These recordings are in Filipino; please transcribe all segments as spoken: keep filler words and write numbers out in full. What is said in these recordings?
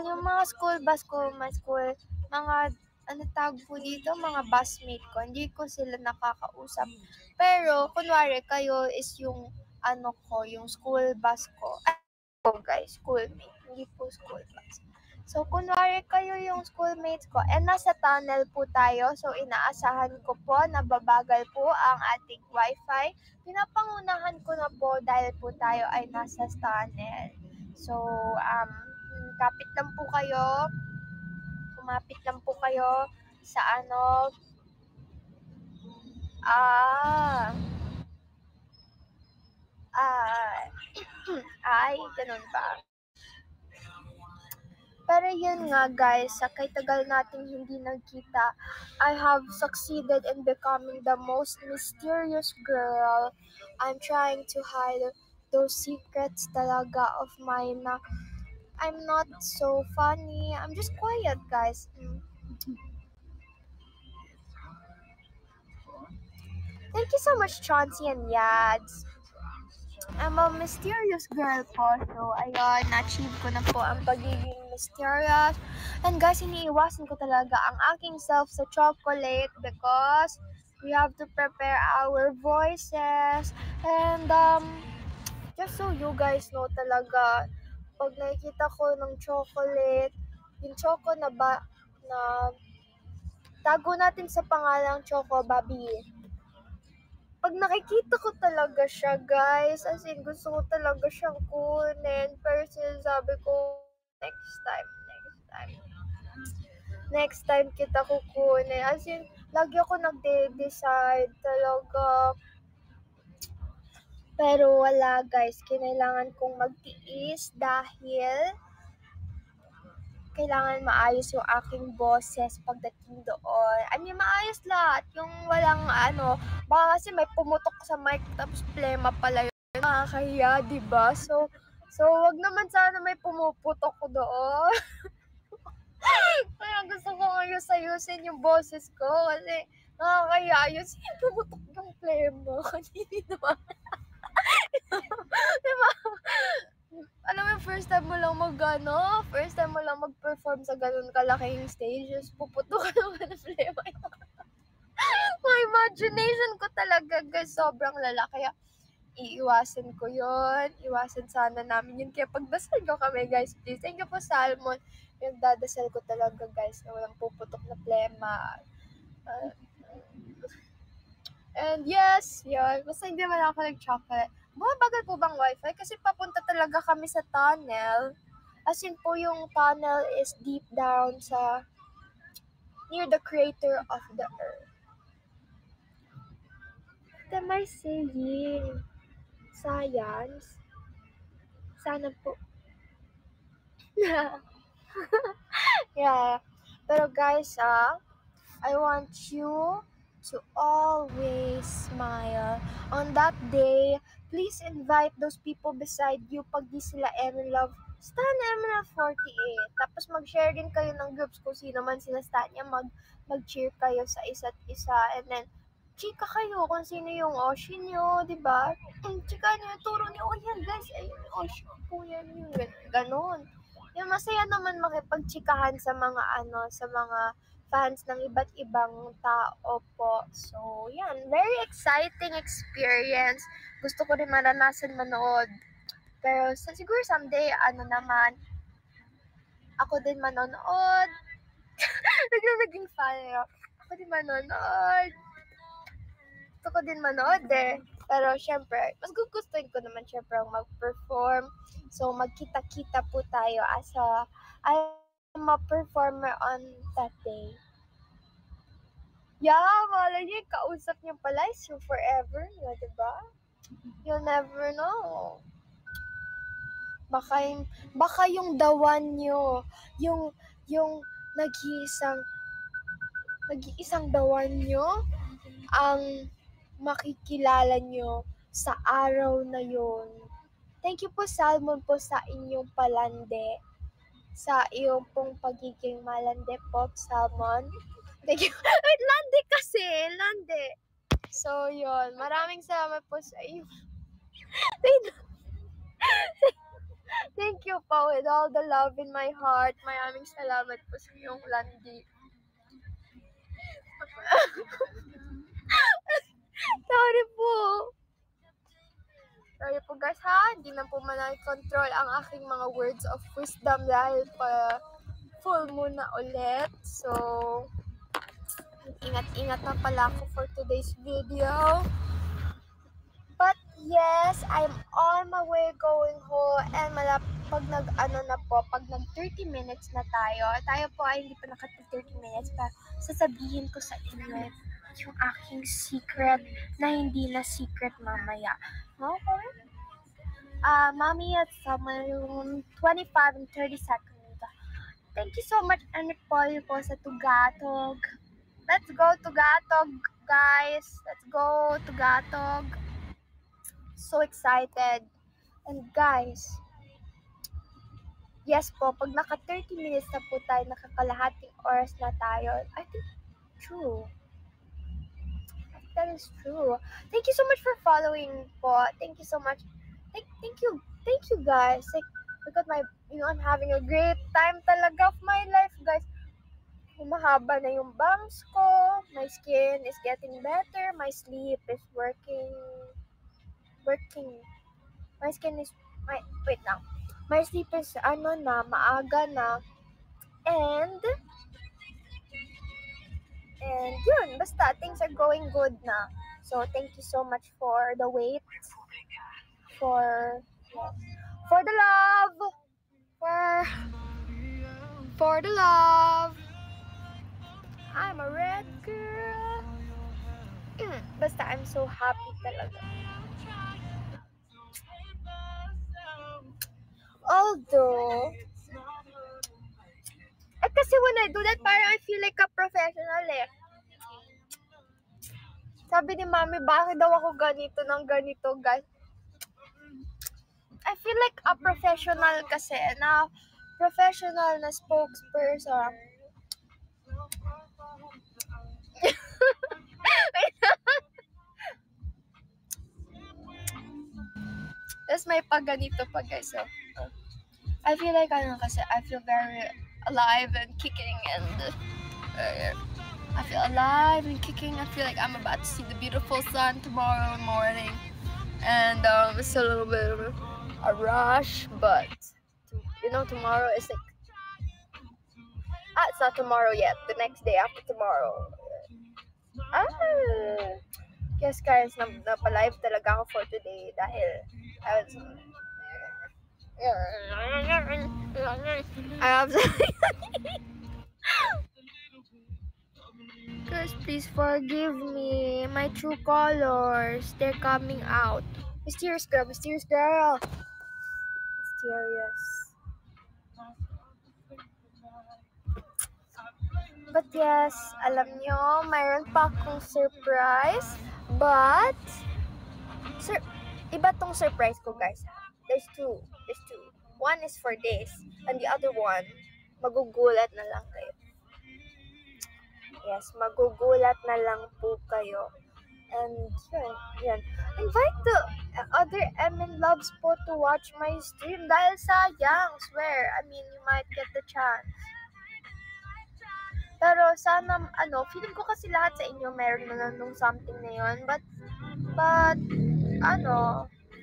yung mga school bus ko, my school, mga, ano tawag po dito, mga busmate ko, hindi ko sila nakakausap. Pero, kunwari, kayo is yung, ano ko, yung school bus ko. Ay, po guys, schoolmate, hindi po school bus. So, kunwari kayo yung schoolmates ko, and nasa tunnel po tayo, so inaasahan ko po na babagal po ang ating wifi. Pinapangunahan ko na po dahil po tayo ay nasa tunnel. So, um, kapit lang po kayo, kumapit lang po kayo sa ano, ah, ah, ay, ganun ba? Pero yun nga guys, sa kay tagal nating hindi nagkita, I have succeeded in becoming the most mysterious girl. I'm trying to hide those secrets talaga of mine na I'm not so funny. I'm just quiet guys. Mm. Thank you so much Chauncey and Yads. I'm a mysterious girl po. So, ayun, na-achieve ko na po ang pagiging mysterious. And guys, iniiwasan ko talaga ang aking self sa chocolate because we have to prepare our voices. And, um, just so you guys know talaga, pag nakikita ko ng chocolate, yung choco na ba, na tago natin sa pangalang Choco Babi. Pag nakikita ko talaga siya, guys, as in, gusto ko talaga siyang kunin. Pero sinasabi ko, next time, next time. Next time kita kukunin. As in, lagi ako nagde-decide talaga. Pero wala, guys. Kinailangan kong magtiis dahil kailangan maayos yung aking boses pagdating doon. I mean, maayos lahat. Yung walang ano, baka kasi may pumutok sa mic tapos plema pala yun. Nakakahiya, diba? So, so wag naman sana may pumuputok ko doon. Kaya gusto ko ngayon sayusin yung boses ko kasi nakakahiya yun. Sige, pumutok yung plema. Hindi naman. Diba? Alam mo, first time mo lang mag, ano, first time mo lang mag-perform sa ganun kalaking stages, puputo ka naman ng flema. My imagination ko talaga, guys, sobrang lala. Kaya, iiwasan ko yon Iwasan sana namin yun. Kaya pagdasal ko kami, guys, please. Thank you po, Salmon. Yung dadasal ko talaga, guys, na walang puputok na plema. Uh, and yes, yun. Basta hindi man ako nag-chocolate. Bumabagal po bang wifi? Kasi papunta talaga kami sa tunnel. As in po yung tunnel is deep down sa near the crater of the earth. What am I saying? Science? Sana po. Yeah. Pero guys, ah, I want you to always smile. On that day, please invite those people beside you pag di sila M Love. Stan M Love forty-eight. Tapos mag-share din kayo ng groups kung sino man sila stan niya. Mag, mag-cheer kayo sa isa't isa. And then, chika kayo kung sino yung Oshin nyo, di ba? Chika nyo, turo nyo, oh yan guys, ayun yung Oshin po yan yung ganon. Yung masaya naman makipagchikahan sa mga ano, sa mga fans ng iba't ibang tao po. So, yan. Very exciting experience. Gusto ko rin maranasan manood. Pero sa, siguro someday, ano naman, ako din manonood. Naging fan eh. Ako din manonood. Gusto ko din manood eh. Pero syempre, mas gugustuhin ko naman syempre ang mag-perform. So, magkita-kita po tayo as a, I'm a performer on that day. Yeah, malay niyo, kausap niyo pala is yung forever niyo, diba? You'll never know. Baka yung, baka yung the one niyo, yung, yung nag-iisang, nag-iisang the one niyo, ang makikilala niyo sa araw na yon. Thank you po, Salmon, po sa inyong palande. Sa iyong pong pagiging malande po, Salmon. Thank you. Wait, lande kasi. Lande. So, yun. Maraming salamat po sa iyo. Wait. Thank you po with all the love in my heart. Maraming salamat po sa iyong landi. Sorry po. Sorry po guys ha, hindi na po manay-control ang aking mga words of wisdom dahil pa full moon na ulit. So, ingat-ingat na pala ako for today's video. But yes, I'm on my way going home and malap pag nag ano na po, pag nag thirty minutes na tayo, tayo po ay hindi pa naka thirty minutes pa, sasabihin ko sa inyo yung aking secret na hindi na secret mamaya. Okay? Uh, mommy, at somewhere yung twenty-five and thirty seconds. Thank you so much, and follow po sa Tugatog. Let's go Tugatog, guys. Let's go Tugatog. So excited. And guys, yes po, pag naka thirty minutes na po tayo, nakakalahating oras na tayo, I think true. That is true. Thank you so much for following po. Thank you so much. Thank, thank you. Thank you guys. Like, look at my, you know, I'm having a great time talaga of my life, guys. Humahaba na yung bangs ko. My skin is getting better. My sleep is working. Working. My skin is, my, wait now. My sleep is, ano na, maaga na. And, And yun, basta things are going good na. So thank you so much for the wait, for for the love, for for the love. I'm a red girl. Mm, basta I'm so happy talaga. Although, eh kasi when I do that, parang I feel like a professional eh. Sabi ni mami, bakit daw ako ganito ng ganito, guys? I feel like a professional kasi, na professional na spokesperson. Tapos may pag ganito pa, guys. So, uh, I feel like, ano kasi, I feel very alive and kicking and uh, I feel alive and kicking. I feel like I'm about to see the beautiful sun tomorrow morning. And um, it's a little bit of a rush, but you know, tomorrow is like, ah, it's not tomorrow yet. The next day after tomorrow. Ah, yes guys, napalive talaga ako for today dahil I was, I was Guys, please forgive me. My true colors, they're coming out. Mysterious girl, mysterious girl. Mysterious. But yes, alam nyo, mayroon pa akong surprise. But, sir, iba tong surprise ko, guys. There's two. There's two. One is for this, and the other one, magugulat na lang kayo. Yes, magugulat na lang po kayo. And yun, yun. Invite the other M N Loves po to watch my stream dahil sayang, swear. I mean, you might get the chance. Pero sana, ano, feeling ko kasi lahat sa inyo meron na nung something na yun. But, but, ano,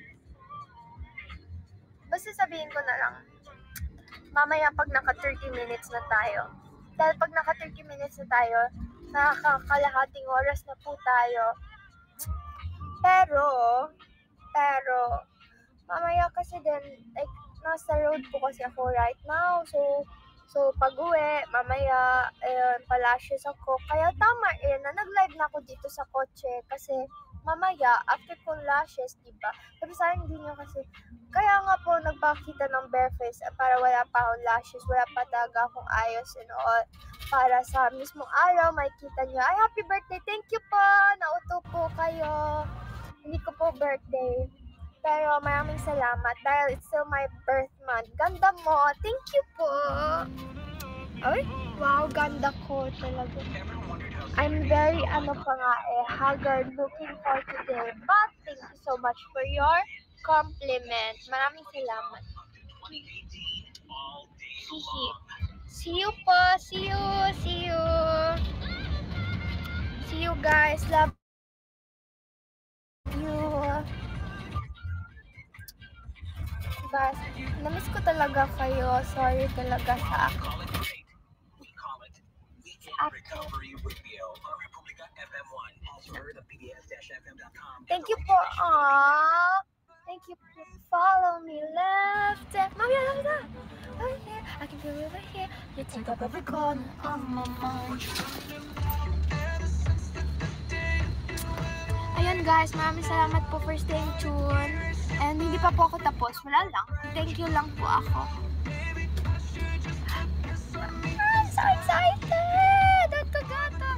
basta sabihin ko na lang, mamaya pag naka thirty minutes na tayo, dahil pag naka thirty minutes na tayo, nakakalahating oras na po tayo. Pero, pero, mamaya kasi din, like, nasa road po kasi ako right now. So, so pag uwi, mamaya, ayun, palashes ako. Kaya tama eh, na nag-live na ako dito sa kotse kasi mamaya, after kong lashes, diba? Pero sayang din nyo kasi, kaya nga po nagpakita ng bare face para wala pa akong lashes, wala pa talaga akong ayos and all. Para sa mismong araw, makikita nyo, ay, happy birthday, thank you po, nauto po kayo. Hindi ko po birthday. Pero maraming salamat dahil it's still my birth month. Ganda mo, thank you po. Ay, wow, ganda ko talaga. I'm very, ano pa nga eh, haggard looking for today. But thank you so much for your compliment. Maraming salamat. Hihi. See you po. See you. See you. See you guys. Love you. Guys, namiss ko talaga kayo. Sorry talaga sa akin. Thank you po. Aww. Thank you. Follow me left. Mommy, I love that. Over here. I can feel over here. You take up every corner of my mind. Ayun guys, maraming salamat po for staying tuned. And hindi pa po ako tapos. Wala lang. Thank you lang po ako. I'm so excited! At kagata!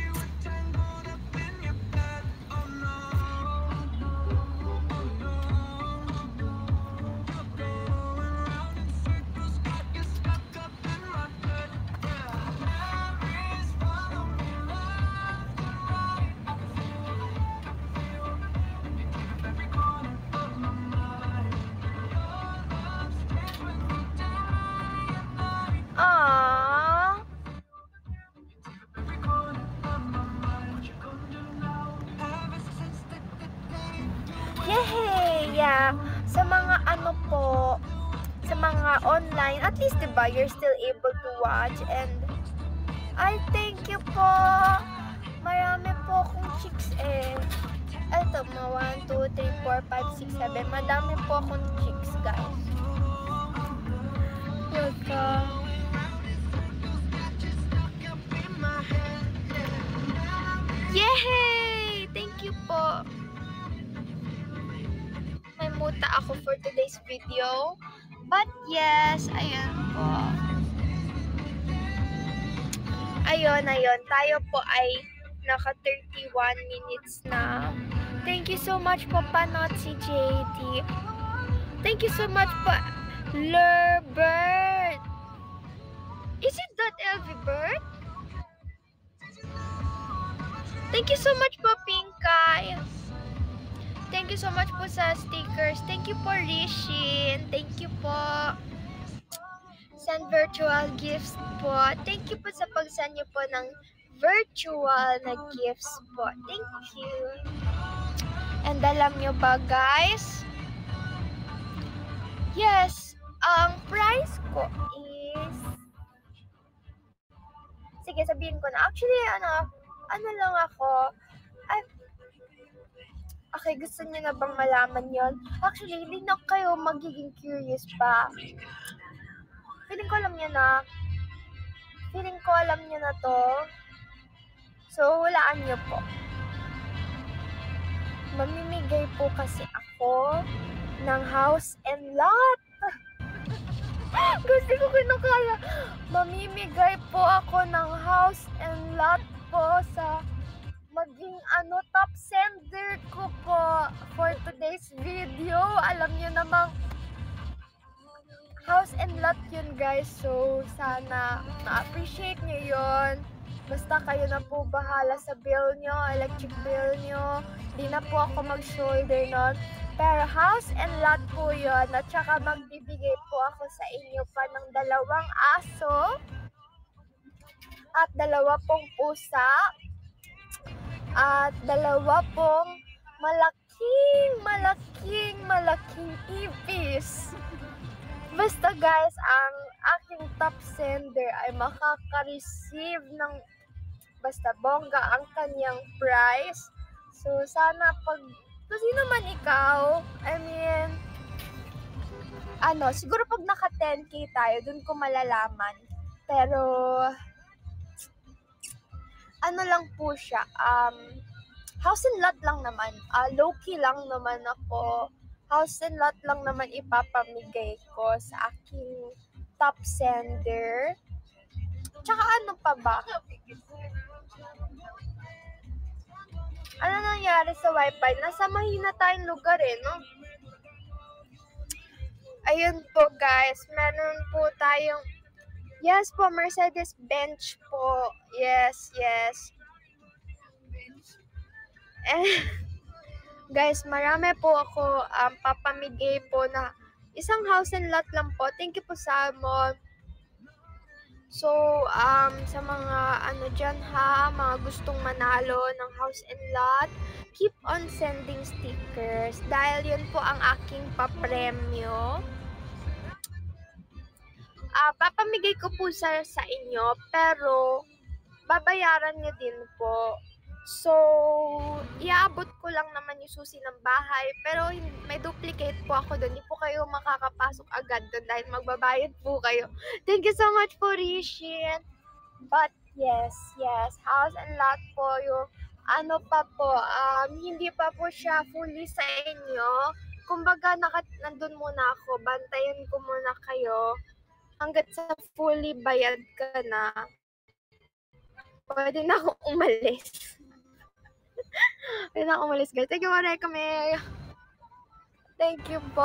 Aww. Yay! Yeah. Sa mga ano po, sa mga online, at least diba, you're still able to watch. And I thank you po. Marami po akong chicks eh. Ito, mga one, two, three, four, five, six, seven. Madami po akong chicks, guys. Welcome. Yay! Thank you po. May muta ako for today's video. But yes, ayan po. Ayun, ayun. Tayo po ay naka thirty-one minutes na. Thank you so much po, Panot si J T. Thank you so much po, Lurbert. Is it that L V Bird? Thank you so much po, Pinkay. Thank you so much po sa stickers. Thank you po, Rishin. Thank you po. Send virtual gifts po. Thank you po sa pag-send niyo po ng virtual na gifts po. Thank you. And alam niyo ba, guys? Yes, ang price ko is... Sige, sabihin ko na. Actually, ano, ano lang ako, ay, okay, gusto niyo na bang malaman yon? Actually, hindi na kayo magiging curious pa. Feeling ko alam niyo na. Feeling ko alam niyo na to. So, hulaan niyo po. Mamimigay po kasi ako ng house and lot. Gusto ko kinakaya. Mamimigay po ako ng house and lot po sa maging ano top sender ko po for today's video. Alam niyo namang house and lot yun, guys. So sana na-appreciate niyo yun. Basta kayo na po bahala sa bill nyo, electric bill nyo. Di na po ako mag-shoulder nun. Pero house and lot po yun. At saka magbibigay po ako sa inyo pa ng dalawang aso at dalawa pong pusa at dalawa pong malaking, malaking, malaking ipis. Basta guys, ang aking top sender ay makaka-receive ng basta bongga ang kanyang price. So sana pag kung sino man ikaw, I mean, ano, siguro pag naka ten K tayo, dun ko malalaman. Pero ano lang po siya, um, house and lot lang naman. Uh, low-key lang naman ako. House and lot lang naman ipapamigay ko sa aking top sender. Tsaka ano pa ba? Ano nangyari sa wifi? Nasa mahina tayong lugar eh, no? Ayun po guys, meron po tayong yes po, Mercedes-Benz po. Yes, yes. Eh, guys, marami po ako um, papamigay po na Isang house and lot lang po. Thank you po, Salmon. So, um, sa mga ano dyan ha, mga gustong manalo ng house and lot, keep on sending stickers dahil yun po ang aking papremyo. Uh, papamigay ko po sa, sa inyo, pero babayaran nyo din po. So, iaabot ko lang naman yung susi ng bahay, pero may duplicate po ako doon. Hindi po kayo makakapasok agad doon dahil magbabayad po kayo. Thank you so much po, Rishin. But yes, yes, house and lot po yung ano pa po, um, hindi pa po siya fully sa inyo. Kumbaga, nakat nandun muna ako, bantayan ko muna kayo hanggat sa fully bayad ka na. Pwede na akong umalis. Pwede na akong umalis, guys. Thank you, Maray kami. Thank you po.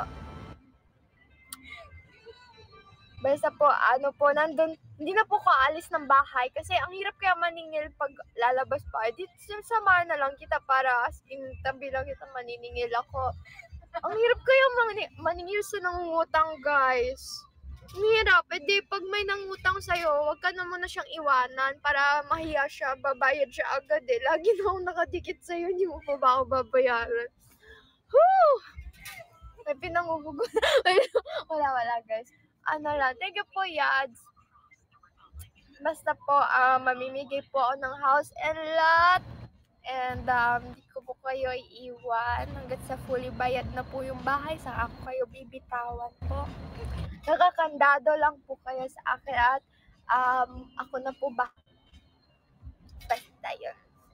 Basta po, ano po, nandun, hindi na po ko alis ng bahay kasi ang hirap kaya maningil pag lalabas pa. Dito sama na lang kita para as in tabi lang kita maniningil ako. Ang hirap kaya mani- maningil sa nangungutang, guys. Ang hirap. E di, pag may nangutang sa'yo, wag ka na muna siyang iwanan para mahiya siya, babayad siya agad eh. Lagi na akong nakadikit sa'yo, hindi mo pa ba ako babayaran? Whew! May pinanguhugot. wala, wala guys. Ano lang, thank you po, Yads. Basta po, uh, mamimigay po ako ng house and lot. And um, hindi ko po kayo iiwan hanggat sa fully bayad na po yung bahay, sa ako kayo bibitawan po. Nakakandado lang po kayo sa akin at um, ako na po ba? Basta yun.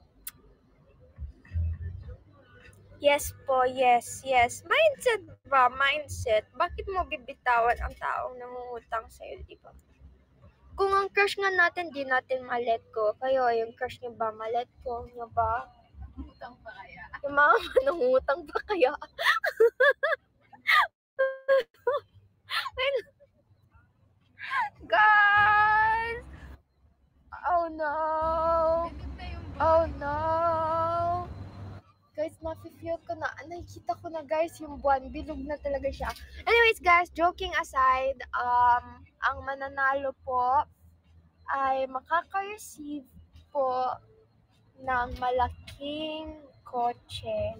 Yes po, yes, yes. Mindset ba? Mindset. Bakit mo bibitawan ang taong nangungutang sa'yo, di ba? Kung ang crush nga natin, di natin ma-let go. Kayo, yung crush niyo ba, ma-let go niyo ba? Nangutang pa kaya? Yung mga nangutang pa kaya? Guys! Oh no! Oh no! Guys, nafe-feel ko na, nakikita ko na guys, yung buwan, bilog na talaga siya. Anyways guys, joking aside, um, ang mananalo po ay makaka-receive po ng malaking kotse.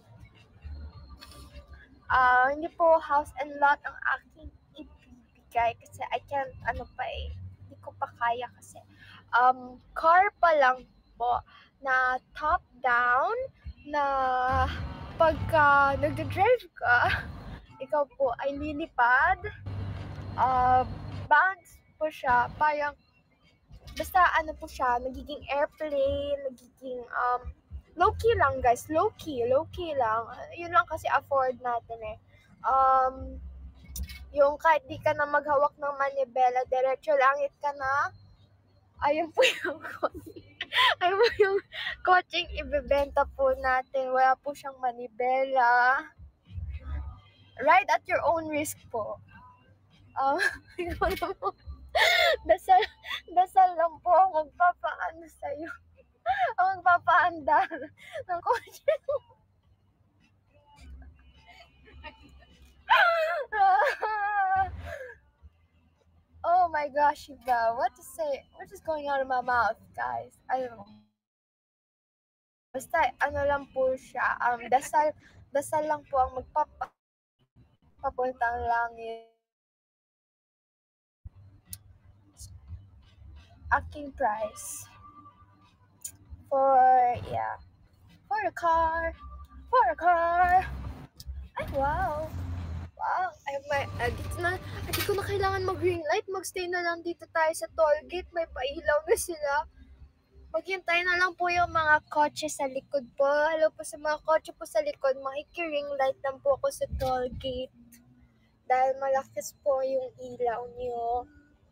Uh, hindi po house and lot ang aking ibibigay kasi I can't, ano pa eh, hindi ko pa kaya kasi. Um, car pa lang po na top down na pagka nagda-drive ka, ikaw po ay lilipad, uh, bounce po siya, parang, basta ano po siya, nagiging airplane, nagiging, um, low-key lang guys, low-key, low-key lang. Yun lang kasi afford natin eh. Um, yung kahit di ka na maghawak ng manibela, diretso langit ka na, ayun po yung ayun po yung coaching ibebenta po natin. Wala po siyang manibela. Ride at your own risk po. Um, dasal, dasal lang po ang magpapaano sa'yo. Ang magpapaandar ng kotse mo. Oh my gosh, Iba. What to say? What is going on in my mouth, guys? I don't know. Basta, ano lang po siya. Um, dasal, dasal lang po ang magpapa papuntang langit. Aking price. For, yeah. For a car. For a car. Ay, wow. Wow. Ay, may, uh, dito na, hindi ko na kailangan mag-green light. Magstay na lang dito tayo sa toll gate. May pailaw na sila. Maghintay na lang po yung mga kotse sa likod po. Hello po sa mga kotse po sa likod. Makiki-ring light lang po ako sa toll gate. Dahil malakas po yung ilaw niyo.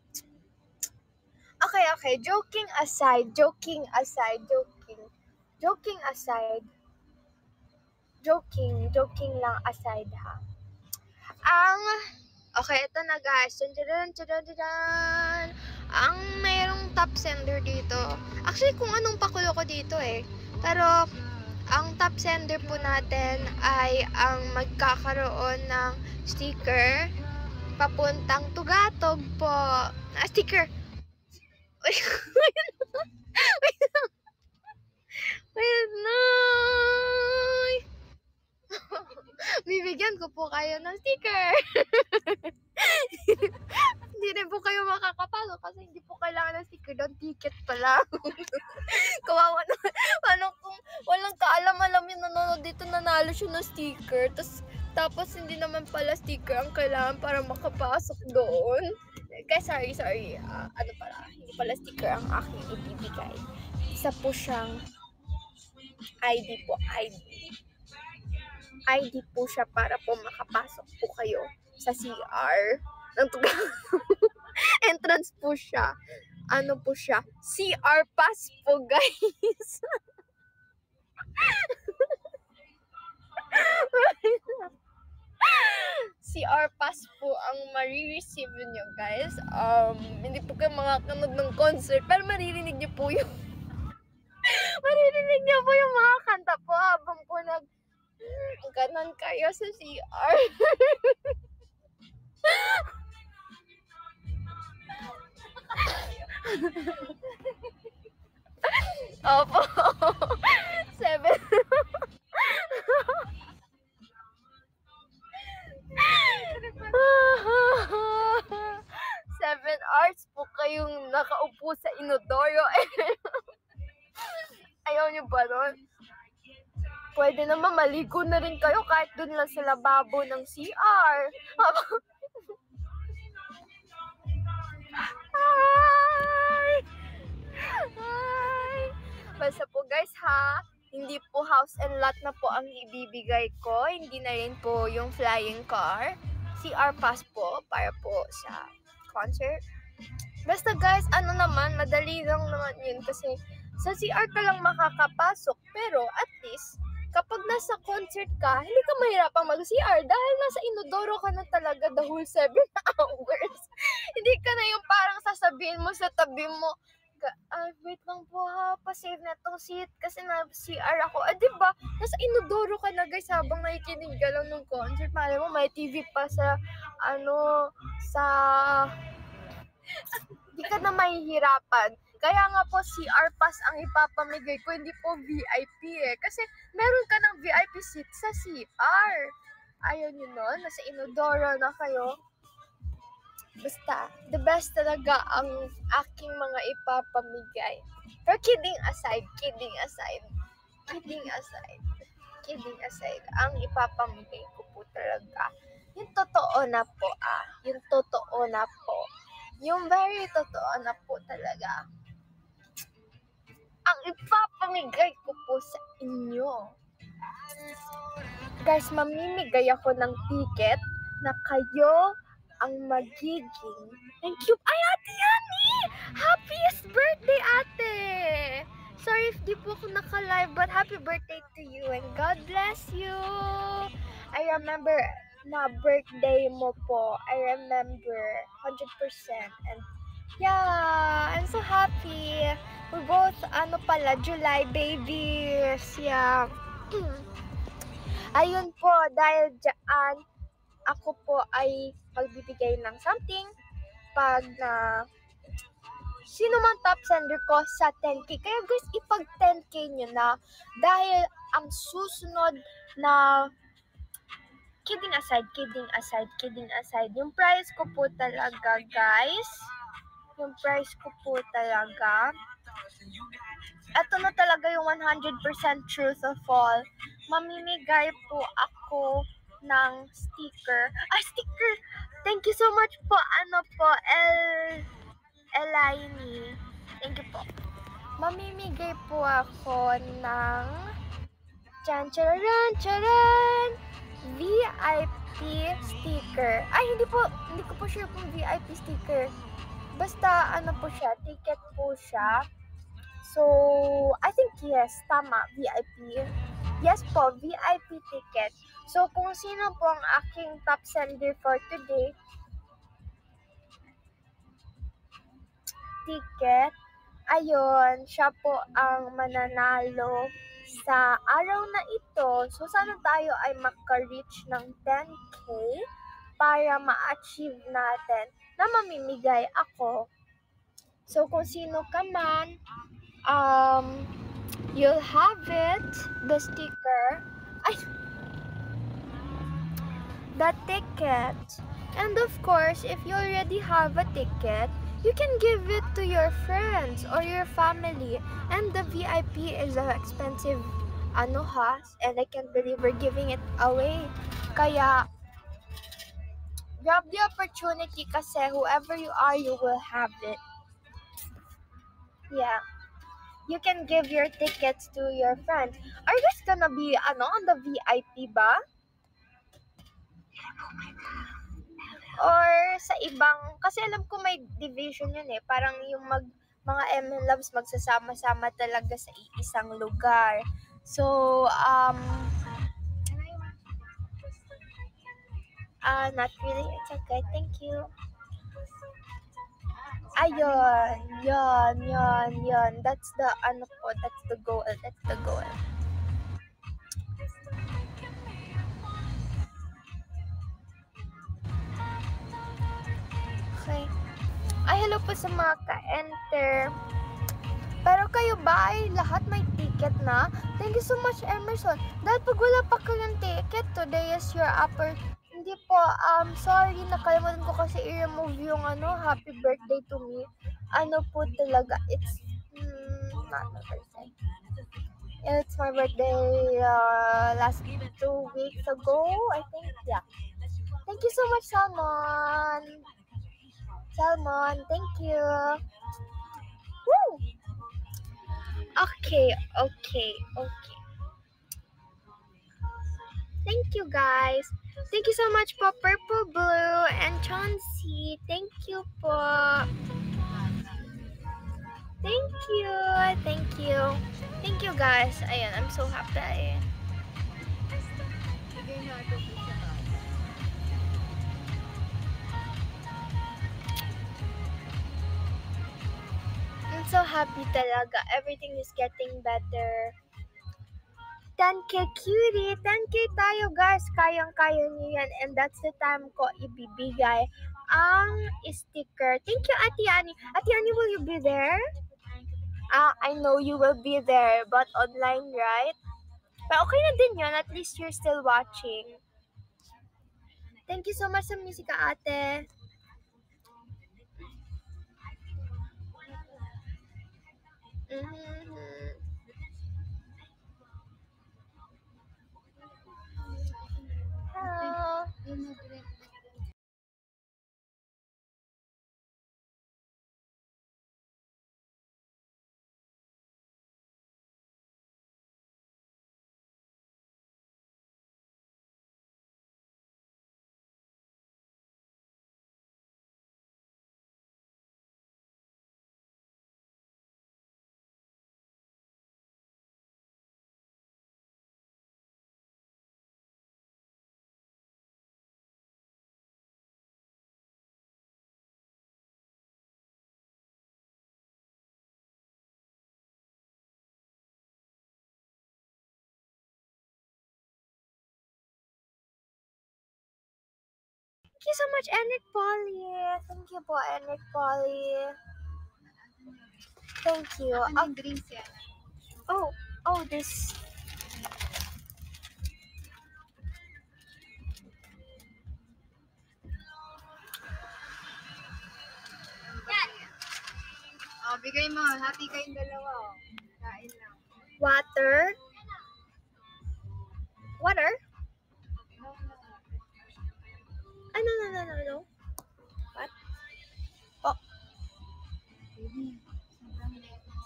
Okay, okay. Joking aside. Joking aside. Joking. Joking aside. Joking. Joking lang aside ha. Ang... Okay, ito na guys. Tadadaan, tadadaan. Ang mayroong top sender dito. Actually, kung anong pakulo ko dito eh. Pero, ang top sender po natin ay ang magkakaroon ng sticker papuntang Tugatog po. Ah, sticker! Wait, wait na! Bibigyan ko po kayo ng sticker! Hindi rin po kayo makakapasok kasi hindi po kailangan ng sticker doon. Ticket pa lang. Kawawa naman. Paano kung walang kaalam-alam yung nanonood dito, nanalo siya ng sticker. Tapos, tapos hindi naman pala sticker ang kailangan para makapasok doon. Guys, sorry, sorry. Uh, ano pala, hindi pala sticker ang aking ibibigay. Isa po siyang I D po, I D. I D po siya para po makapasok po kayo sa C R ng Tugatog. Entrance po siya. Ano po siya? C R pass po, guys. C R pass po ang marireceive nyo, guys. Um, hindi po kayo makakanood ng concert, pero maririnig nyo po yung maririnig nyo po yung mga kanta po habang po nag ganon kayo sa C R. Opo. Seven. Seven hours po kayong nakaupo sa inodoro. Ayaw nyo ba nun? Pwede naman maligo na rin kayo kahit dun lang sa lababo ng C R. Hi! Hi! Basta po guys ha, hindi po house and lot na po ang ibibigay ko. Hindi na rin po yung flying car. C R pass po para po sa concert. Basta guys, ano naman, madali lang naman yun kasi sa C R ka lang makakapasok. Pero at least, kapag nasa concert ka, hindi ka mahirapang mag-C R dahil nasa inodoro ka na talaga the whole seven hours. Hindi ka na yung parang sasabihin mo sa tabi mo, ah, wait lang po ha, pa-save na tong seat kasi na-C R ako. Ah, diba? Nasa inodoro ka na guys habang nakikinig ka lang ng concert. Malay mo, may T V pa sa, ano, sa... Hindi ka na mahihirapan. Kaya nga po, C R pass ang ipapamigay ko, hindi po V I P eh. Kasi meron ka ng V I P seat sa C R. Ayaw nyo nun, nasa inodoro na kayo. Basta, the best talaga ang aking mga ipapamigay. Pero kidding aside, kidding aside, kidding aside, kidding aside, ang ipapamigay ko po talaga, yung totoo na po ah, yung totoo na po, yung very totoo na po talaga, ang ipapamigay ko po sa inyo. Guys, mamimigay ako ng ticket na kayo ang magiging... Thank you! Ay, Ate Yani! Happiest birthday, Ate! Sorry if di po ako naka-live, but happy birthday to you and God bless you! I remember na birthday mo po. I remember one hundred percent. And yeah, I'm so happy. We're both, ano pala, July babies. Yeah. Ayun po, dahil dyan, ako po ay magbibigay ng something pag na sino man top sender ko sa ten K. Kaya guys, ipag ten K nyo na dahil ang susunod na kidding aside, kidding aside, kidding aside, yung price ko po talaga guys, yung price ko po talaga, eto na talaga yung one hundred percent truth of all, mamimigay po ako ng sticker. Ah, sticker! Thank you so much po, ano po, El... Elaine. Thank you po. Mamimigay po ako ng... Chan, charan, charan! V I P sticker. Ay, hindi po, hindi ko po sure kung V I P sticker. Basta, ano po siya, ticket po siya. So, I think yes, tama, V I P. Yes po, V I P ticket. So, kung sino po ang aking top sender for today, ticket, ayun, siya po ang mananalo sa araw na ito, so sana tayo ay maka-reach ng ten K para ma-achieve natin na mamimigay ako. So kung sino ka man, um, you'll have it, the sticker, ay, the ticket. And of course, if you already have a ticket, you can give it to your friends or your family. And the V I P is an expensive ano ha, and I can't believe we're giving it away. Kaya, grab the opportunity kasi whoever you are, you will have it. Yeah. You can give your tickets to your friends. Are you guys gonna be ano, on the V I P ba? Or sa ibang, kasi alam ko may division yun eh. Parang yung mag, mga M L Loves magsasama-sama talaga sa isang lugar. So, um, uh, not really. It's okay. Thank you. Ayun, yun, yun, yun. That's the, ano po, that's the goal. That's the goal. Okay. Ay, hello po sa mga ka-enter. Pero kayo ba ay lahat may ticket na? Thank you so much, Emerson. Dahil pag wala pa kayong ticket, today is your upper... Hindi po, um, sorry, nakalimutan ko kasi i-remove yung ano, happy birthday to me. Ano po talaga, it's... Mm, not my birthday. It's my birthday uh, last two weeks ago, I think. Yeah. Thank you so much, Salmon. Salmon, thank you. Woo! Okay, okay, okay. Thank you, guys. Thank you so much po, Purple Blue and Chauncey. Thank you po. Thank you. Thank you. Thank you, guys. Ayan, I'm so happy. I'm so happy talaga. Everything is getting better. ten K cutie! ten K tayo, guys! Kayang-kaya niyo yan. And that's the time ko ibibigay ang sticker. Thank you, Ate Annie. Ate Annie, will you be there? Ah, I know you will be there, but online, right? Pero okay na din yun. At least you're still watching. Thank you so much sa musika, ate. Mm-hmm. Hello. Thank you so much, Enric Polly. Thank you po, Enric Polly. Thank you. Anong drinks yan? Oh, oh, this. Oh, bigay mo. Hati kayong dalawa. Oh. Kain lang. Water. Water? No, no. Ah, no, no, no, no, no. What? Oh, Baby, sobrang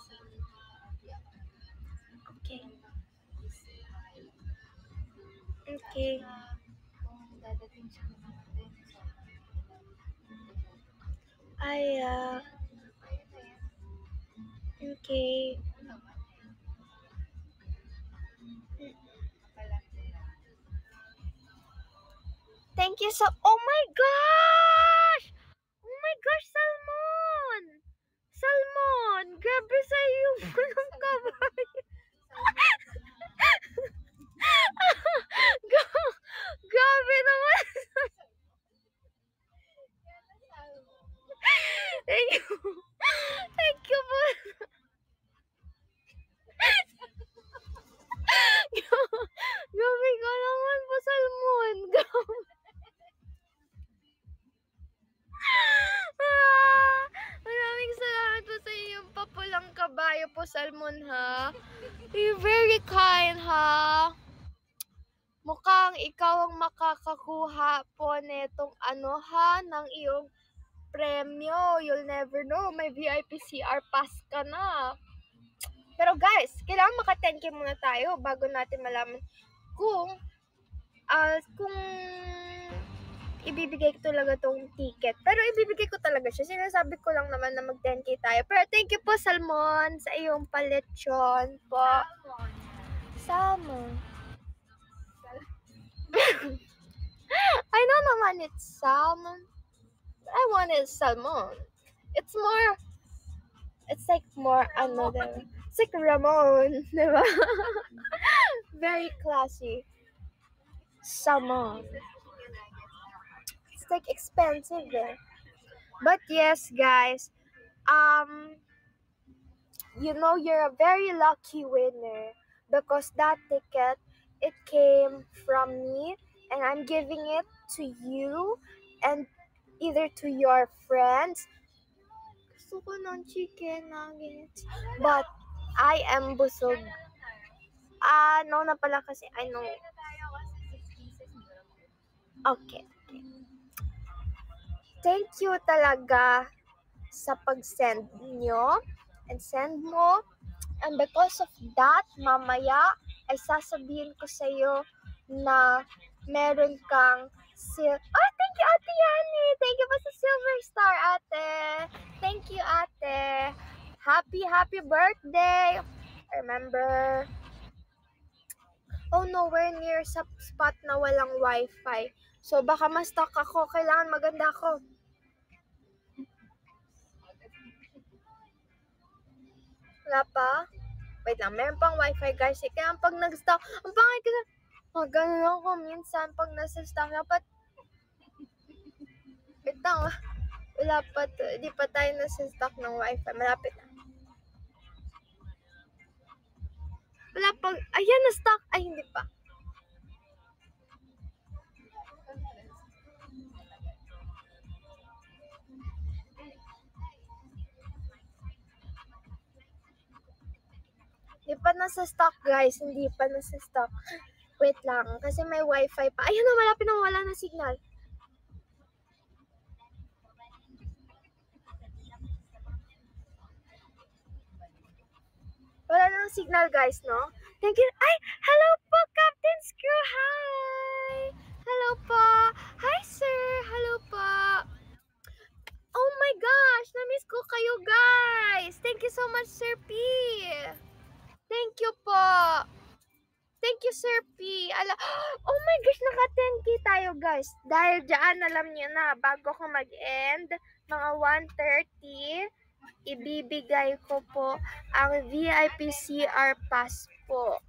okay. Okay. kung dadating siya natin. Ay, uh, okay. Thank you so... Oh my gosh! Oh my gosh, Salmon! Salmon! Grabe sa'yo yung ng kabayo. you po, Salmon, ha? You're very kind, ha? Mukhang ikaw ang makakakuha po netong ano, ha, ng iyong premyo. You'll never know, may V I P C R pass ka na. Pero guys, kailangan maka ten K muna tayo bago natin malaman kung uh, kung ibibigay ko talaga tong ticket. Pero ibibigay ko talaga siya. Sinasabi ko lang naman na mag ten K tayo. Pero thank you po, Salmon, sa iyong paletsyon po. Salmon. I know naman it's salmon. I wanted salmon. It's more, it's like more another. It's like Ramon, diba? Very classy. Salmon. It's like expensive there. But yes, guys, um, you know you're a very lucky winner because that ticket, it came from me and I'm giving it to you and either to your friends. Gusto ko ng chicken nuggets. But I am busog. Ah, no na pala kasi I know. Okay. okay. Thank you talaga sa pag-send nyo and send mo. And because of that, mamaya ay sasabihin ko sa iyo na meron kang sil- Oh, thank you, Ate Yani! Thank you pa sa Silver Star, Ate! Thank you, Ate! Happy, happy birthday! Remember? Oh no, we're near sa spot na walang wifi. So baka ma-stuck ako. Kailangan maganda ako. Wala pa? Wait lang, meron pang wifi guys. Eh, kaya pag nag-stop, ang pangit kasi, oh, ganun ako minsan pag nasa stop, dapat, wait lang, wala pa to, di pa tayo nasa stop ng wifi, malapit na. Wala pag, ayan na stock, ay hindi pa. Hindi pa nasa stock guys, hindi pa nasa stock. Wait lang, kasi may wifi pa. Ayan na, malapit na wala na signal. Wala na signal guys, no? Thank you. Ay, hello po, Captain Screw. Hi! Hello po. Hi, sir. Hello po. Oh my gosh, na-miss ko kayo guys. Thank you so much, Sir P. Thank you po. Thank you, Sir P. Ala, oh my gosh, naka ten K tayo, guys. Dahil dyan, alam niyo na, bago ko mag-end, mga one thirty, ibibigay ko po ang V I P C R pass po.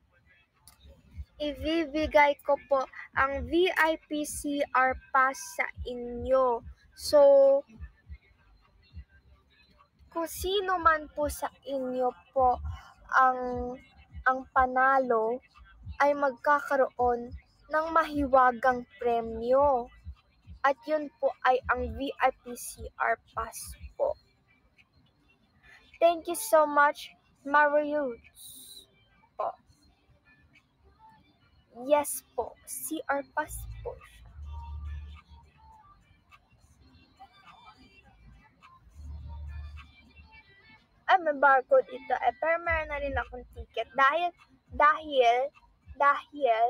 Ibibigay ko po ang V I P C R pass sa inyo. So, kung sino man po sa inyo po ang ang panalo ay magkakaroon ng mahiwagang premyo. At yun po ay ang V I P C R pass po. Thank you so much, Marius po. Yes po, C R pass po. Ay, may barcode ito. Eh, pero meron na rin akong ticket. Dahil, dahil, dahil,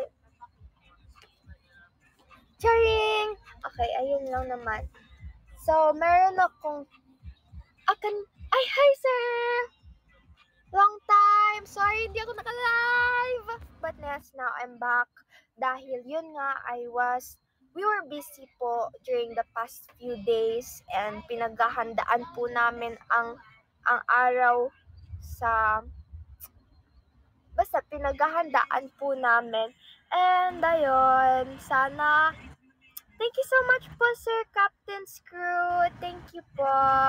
charing! Okay, ayun lang naman. So, meron akong, akan, ay, hi, sir! Long time! Sorry, hindi ako naka-live! But yes, now I'm back. Dahil yun nga, I was, we were busy po during the past few days and pinaghahandaan po namin ang ang araw sa basta pinaghahandaan po namin. And ayun, sana thank you so much po, Sir Captain Screw. Thank you po.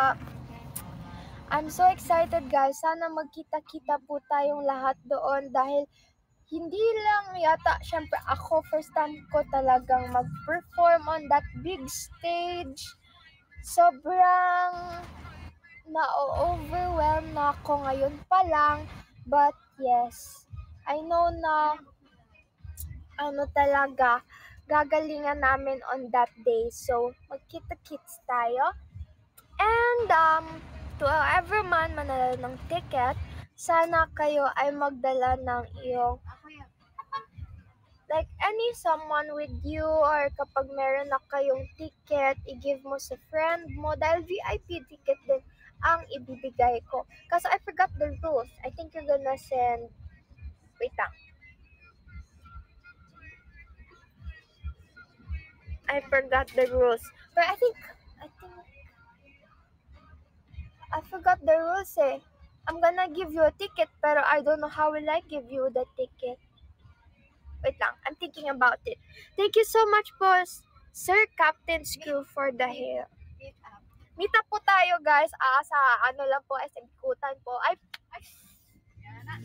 I'm so excited guys. Sana magkita-kita po tayong lahat doon dahil hindi lang yata, syempre ako first time ko talagang mag-perform on that big stage. Sobrang na-overwhelm nag-aaral na ako ngayon pa lang. But yes, I know na ano talaga, gagalingan namin on that day. So, magkita-kits tayo. And um, to whoever man manalo ng ticket, sana kayo ay magdala ng iyong Ako yan. like any someone with you, or kapag meron na kayong ticket, i-give mo sa friend mo dahil V I P ticket din ang ibibigay ko. Kasi I forgot the rules. I think you're gonna send, wait lang. I forgot the rules. But I think, I think, I forgot the rules eh. I'm gonna give you a ticket, pero I don't know how will I give you the ticket. Wait lang, I'm thinking about it. Thank you so much po, Sir Captain Screw, for the hair. Meet up. Meet up po tayo, guys. Ah, sa ano lang po, S M Kutan po. Ay, ay, Yan na.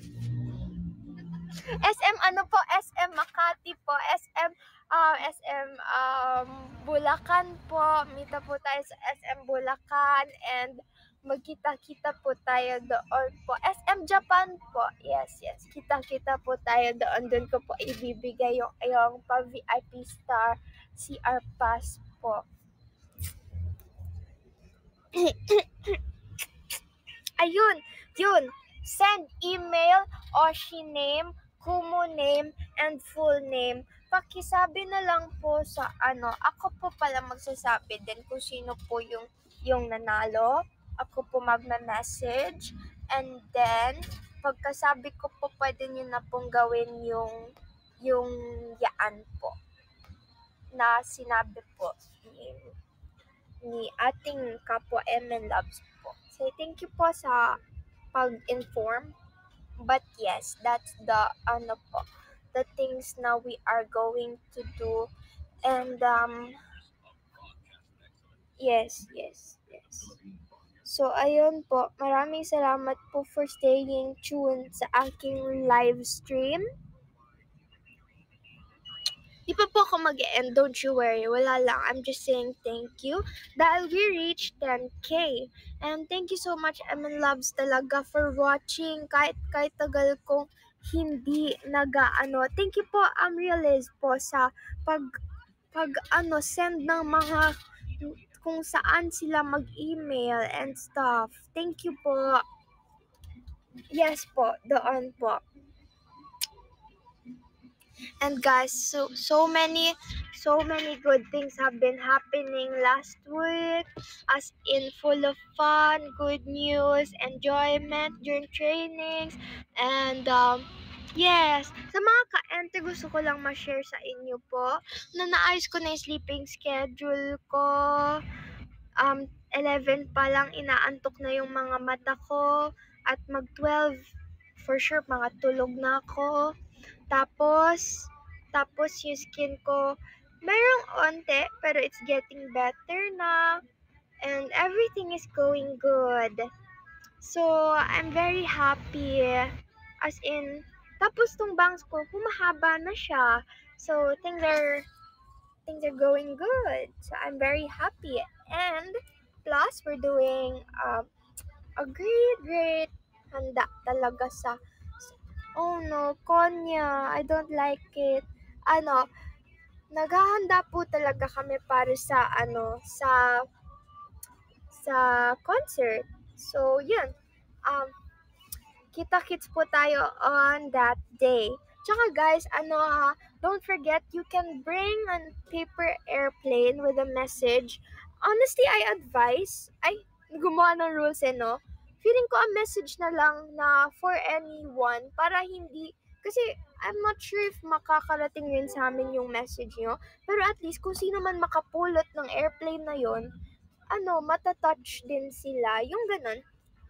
S M ano po, S M Makati po, S M uh, S M um, Bulacan po. Meet up po tayo sa S M Bulacan and magkita-kita po tayo doon po. S M Japan po. Yes, yes. Kita-kita po tayo doon. Doon ko po ibibigay yung, yung pa-V I P Star C R Pass po. Ayun, yun. Send email, Oshi name, Kumu name, and full name. Pakisabi na lang po sa ano, ako po pala magsasabi din kung sino po yung, yung nanalo. Ako po magna-message. And then, pagkasabi ko po, pwede nyo na pong gawin yung, yung yaan po na sinabi po ni, ni ating kapwa M N Loves po. So, thank you po sa pag-inform. But yes, that's the, ano po, the things na we are going to do. And, um, yes, yes, yes. So, ayun po. Maraming salamat po for staying tuned sa aking live stream. Di pa po ako mag-end, don't you worry. Wala lang. I'm just saying thank you. Dahil we reached ten K. And thank you so much, M N Loves talaga, for watching. Kahit, kahit tagal kong hindi nag-ano. Thank you po, um, Realize po, sa pag, pag, ano, send ng mga kung saan sila mag-email and stuff. Thank you po. Yes po, doon po. And guys, so so many so many good things have been happening last week, as in full of fun, good news, enjoyment during trainings, and um yes, sa mga ka-ente, gusto ko lang ma-share sa inyo po na naayos ko na yung sleeping schedule ko. Um, eleven pa lang inaantok na yung mga mata ko, at mag twelve for sure mga tulog na ako. Tapos, tapos yung skin ko, merong onte, pero it's getting better na. And everything is going good. So, I'm very happy. As in, tapos tong bangs ko, humahaba na siya. So, things are, things are going good. So, I'm very happy. And, plus, we're doing um, a great, great handa talaga sa oh no, Konya, I don't like it. Ano, naghahanda po talaga kami para sa ano, sa sa concert. So, yun. Um, kita-kits po tayo on that day. Tsaka guys, ano ha, don't forget, you can bring a paper airplane with a message. Honestly, I advise, ay, gumawa ng rules eh, no? Feeling ko a message na lang na for anyone para hindi, kasi I'm not sure if makakarating rin sa amin yung message nyo, pero at least kung sino man makapulot ng airplane na yon, ano, matatouch din sila, yung ganun.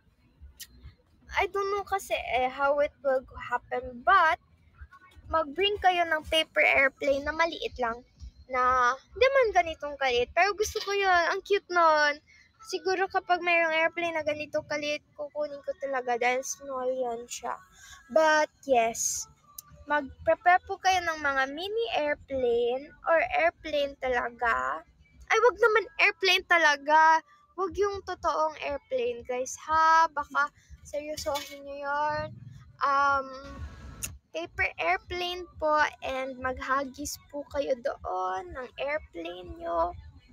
I don't know kasi eh, how it will happen, but mag-bring kayo ng paper airplane na maliit lang, na hindi man ganitong kalit, pero gusto ko yun, ang cute nun. Siguro kapag mayroong airplane na ganito kalit, kukunin ko talaga dahil small yan siya. But yes, mag-prepare po kayo ng mga mini airplane or airplane talaga. Ay, wag naman airplane talaga. Huwag yung totoong airplane, guys, ha? Baka seryosohin nyo yun. Um, paper airplane po, and maghagis po kayo doon ng airplane nyo.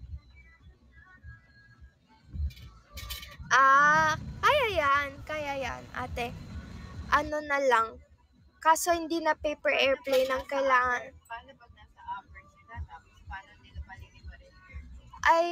Ah, kaya yan, kaya yan, ate. Ano na lang, kaso hindi na paper airplane ang kailangan. Paano pag nasa upper sila, tapos paano nila paliliparin yung Ay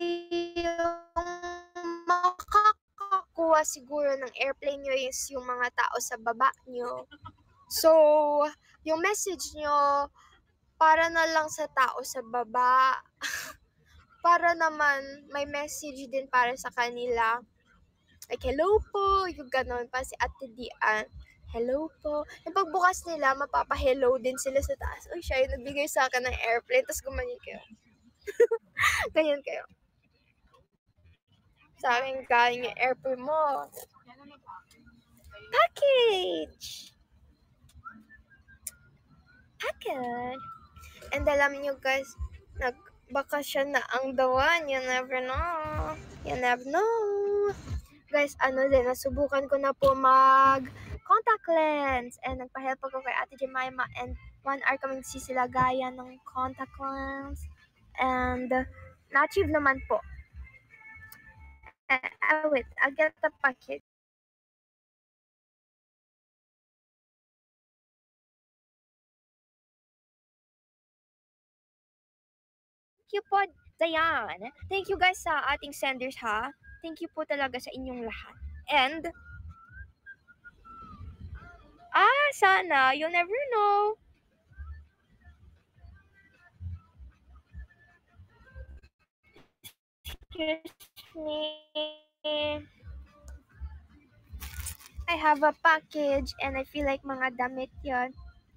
yung makakakuha siguro ng airplane nyo is yung mga tao sa baba nyo. So, yung message nyo, para na lang sa tao sa baba. Para naman may message din para sa kanila. Like, hello po, yung ganon pa si Ate Dian. Hello po. Yung pagbukas nila, mapapa-hello din sila sa taas. Uy, siya yung nagbigay sa akin ng airplane, tapos gumanyan kayo. Ganyan kayo. Sa akin galing yung airplane mo. Package! Package! And alam nyo guys, nagbakasyon na ang dawan. You never know. You never know. Guys, ano din, nasubukan ko na po mag contact lens. And nagpa-help ako kay Ate Jemima. And one hour kami sisilagayan ng contact lens. And na-achieve naman po. Uh, uh, wait, I'll get the package. Thank you po, Dayan. Thank you guys sa ating senders, ha. Thank you po talaga sa inyong lahat. And, ah, sana, you'll never know. Excuse me. I have a package and I feel like mga damit yon.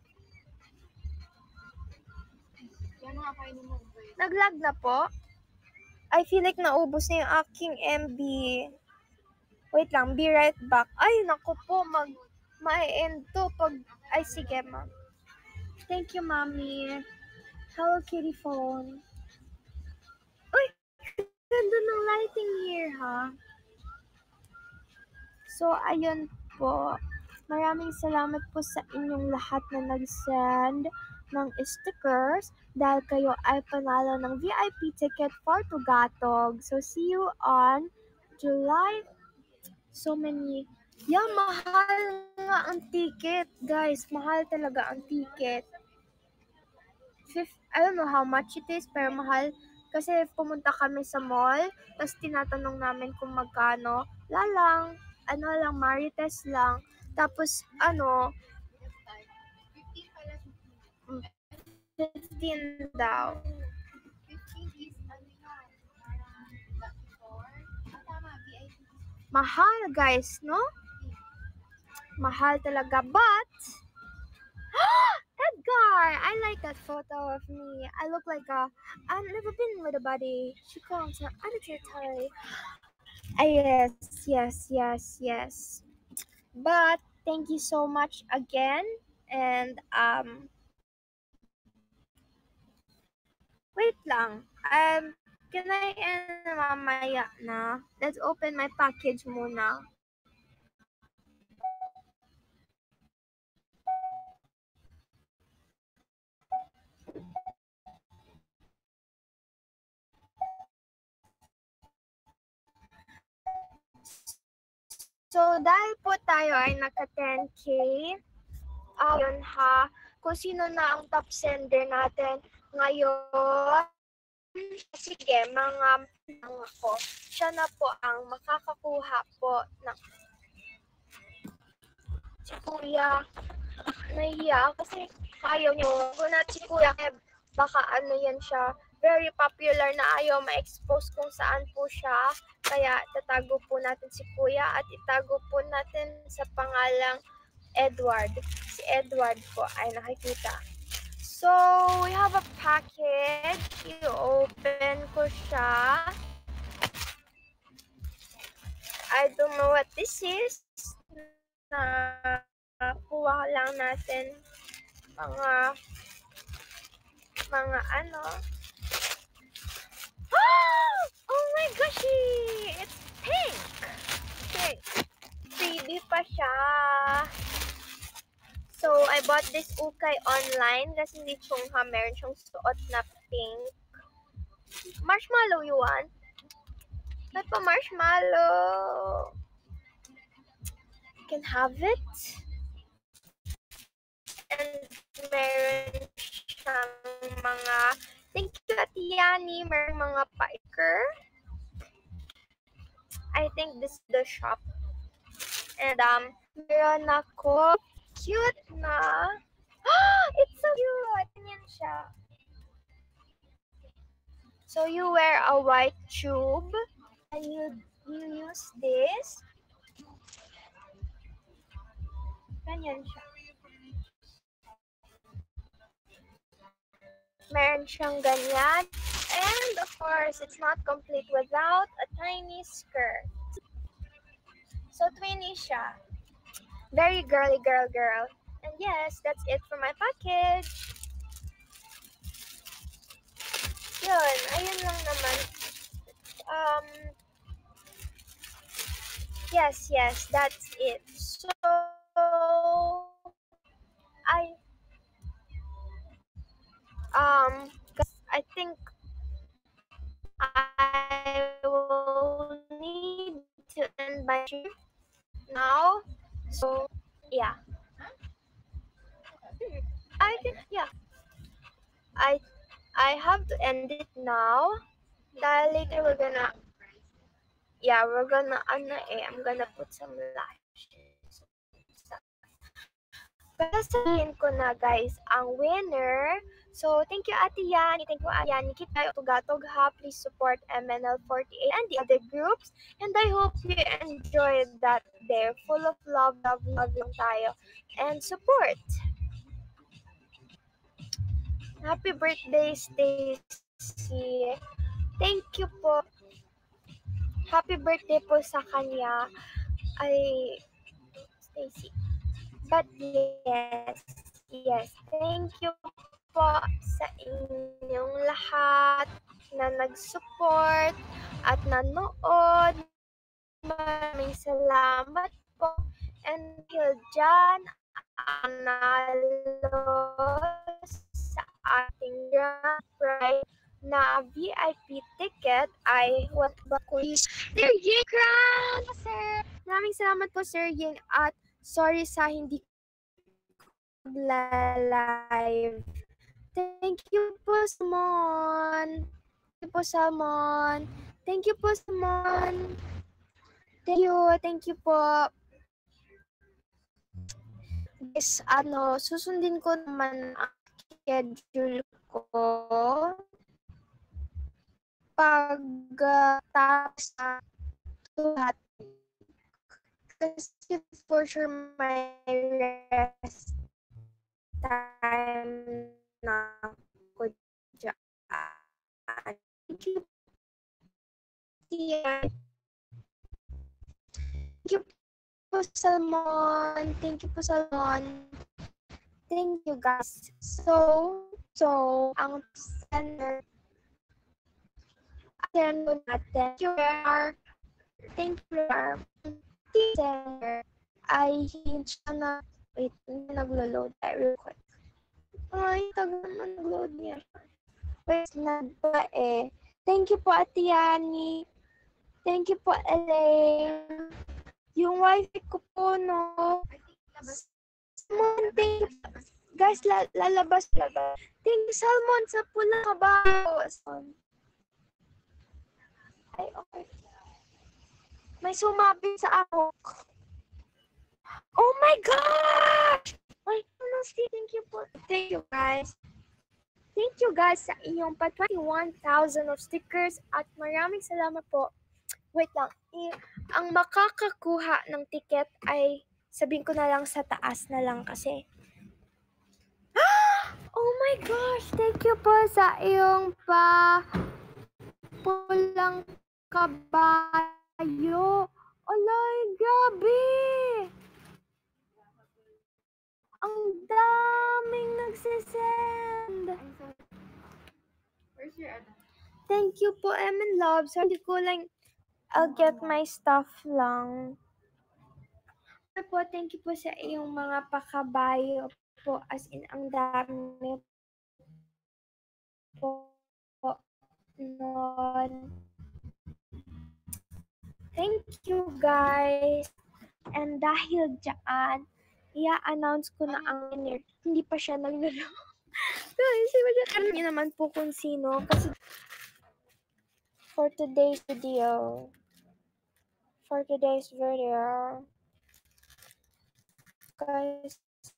Yan nga kayo mo. Naglag na po. I feel like naubos na yung aking M B. Wait lang, be right back. Ay, naku po, mag ma-end to pag... Ay, sige, ma'am. Thank you, mommy. Hello, Kitty phone. Uy, ganda ng lighting here, ha? So, ayun po. Maraming salamat po sa inyong lahat na nag-send ng stickers dahil kayo ay panalo ng V I P ticket for Tugatog. So, see you on July. So many. Yeah, mahal nga ang ticket, guys. Mahal talaga ang ticket. Fifth, I don't know how much it is, pero mahal. Kasi pumunta kami sa mall, tapos tinatanong namin kung magkano. La lang, ano lang, Marites lang. Tapos, ano, fifteen pala. fifteen daw. fifteen is ano yan? Parang four. Ah, tama, V I P. Mahal, guys, no? Mahal talaga, but Edgar! I like that photo of me. I look like a... I've never been with a buddy. She calls her attitude Thai. Ah, yes, yes, yes, yes. But thank you so much again. And, um... wait lang. Um, can I end mamaya na? Let's open my package muna. So, dahil po tayo ay naka ten K, uh, yun ha, kung sino na ang top sender natin ngayon, sige, mga mga ko, siya na po ang makakakuha po ng si Kuya. Nahiya kasi ayaw niyo. Kung na si Kuya, baka ano yan siya, very popular na ayaw ma-expose kung saan po siya. Kaya tatago po natin si Kuya at itago po natin sa pangalang Edward. Si Edward po ay nakikita. So, we have a package. I-open ko siya. I don't know what this is. Nakuha lang natin mga mga ano. Oh my gosh! It's pink! Okay. Freebie pa siya. So, I bought this ukay online kasi ni Chungha meron siyang suot na pink. Marshmallow you want? May pa marshmallow. You can have it. And meron siyang mga, thank you Ate Yani, meron mga piker. I think this is the shop. And um, meron ako cute na. It's so cute! Ganyan siya. So you wear a white tube and you you use this. Ganyan siya. Meron siyang ganyan. And of course, it's not complete without a tiny skirt. So twinny siya. Very girly girl girl. And yes, that's it for my package. Yun, ayun lang naman. Um, yes, yes, that's it. So, I, um, I think I will need to end my stream now. So, yeah. I think, yeah. I I have to end it now. Dahil later we're gonna, yeah, we're gonna, ano eh, I'm gonna put some lashes. Pero sabihin ko na guys, ang winner. So, thank you Ate Yani, thank you Ate Yani, Kitay, Tugatog ha, please support M N L forty-eight and the other groups. And I hope you enjoyed that day, full of love, love, love yung tayo, and support. Happy birthday, Stacy. Thank you po. Happy birthday po sa kanya. Ay, Stacy. But yes, yes, thank you po sa inyong lahat na nag-support at nanood. Maraming salamat po. And dahil dyan, ang nalo sa ating grand prize na V I P ticket ay what ba ko is Sir Ying Crown, sir. Maraming salamat po Sir Ying at sorry sa hindi live. Thank you po Salmon. Thank you po Salmon. Thank you po Salmon. Thank you, thank you po. Guys, ano, susundin ko naman ang schedule ko pag uh, tapos na lahat. Kasi for sure may rest time na ako dyan. Thank you. Thank you po, Salmon. Thank you po, Salmon. Thank you, guys. So, so, ang center, center natin, you are, thank you, center, ay hindi siya na, wait, naglo-load tayo real quick. Ay, tagal naman nag-load niya. Wait, na ba eh. Thank you po, Ate Yani. Thank you po, Elaine. Yung wifi ko po, no. Salmon, thank you. Guys, la lalabas, lalabas. Thank you, Salmon, sa pulang kabayo. Ay, okay. May sumabit sa ako. Oh my gosh! Ay, honestly, thank you po. Thank you, guys. Thank you, guys, sa iyong pa twenty-one thousand of stickers at maraming salamat po. Wait lang. I ang makakakuha ng ticket ay sabihin ko na lang sa taas na lang kasi. Oh my gosh! Thank you po sa iyong pa pulang kabayo. Alay, grabe! Ang daming nagsisend. Where's your ano? Thank you po, Emin Love. So, hindi ko lang, I'll get my stuff lang. Okay po, thank you po sa iyong mga pakabayo po. As in, ang dami po nun. Thank you, guys. And dahil dyan, i-announce ko na ang winner. Hindi pa siya naglaro. Guys, alam niyo naman po kung sino. Kasi for today's video, for today's video, guys,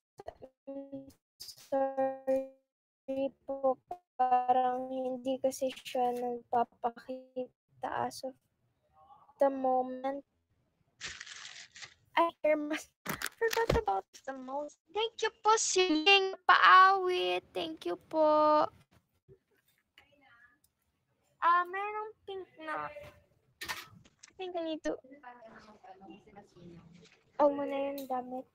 sorry po, parang hindi kasi siya nagpapakita as of the moment. I hear mas forgot about the most. Thank you po, Siling Paawit. Thank you po. Ah, uh, merong pink na. I think I need to. Oh, muna yung damit.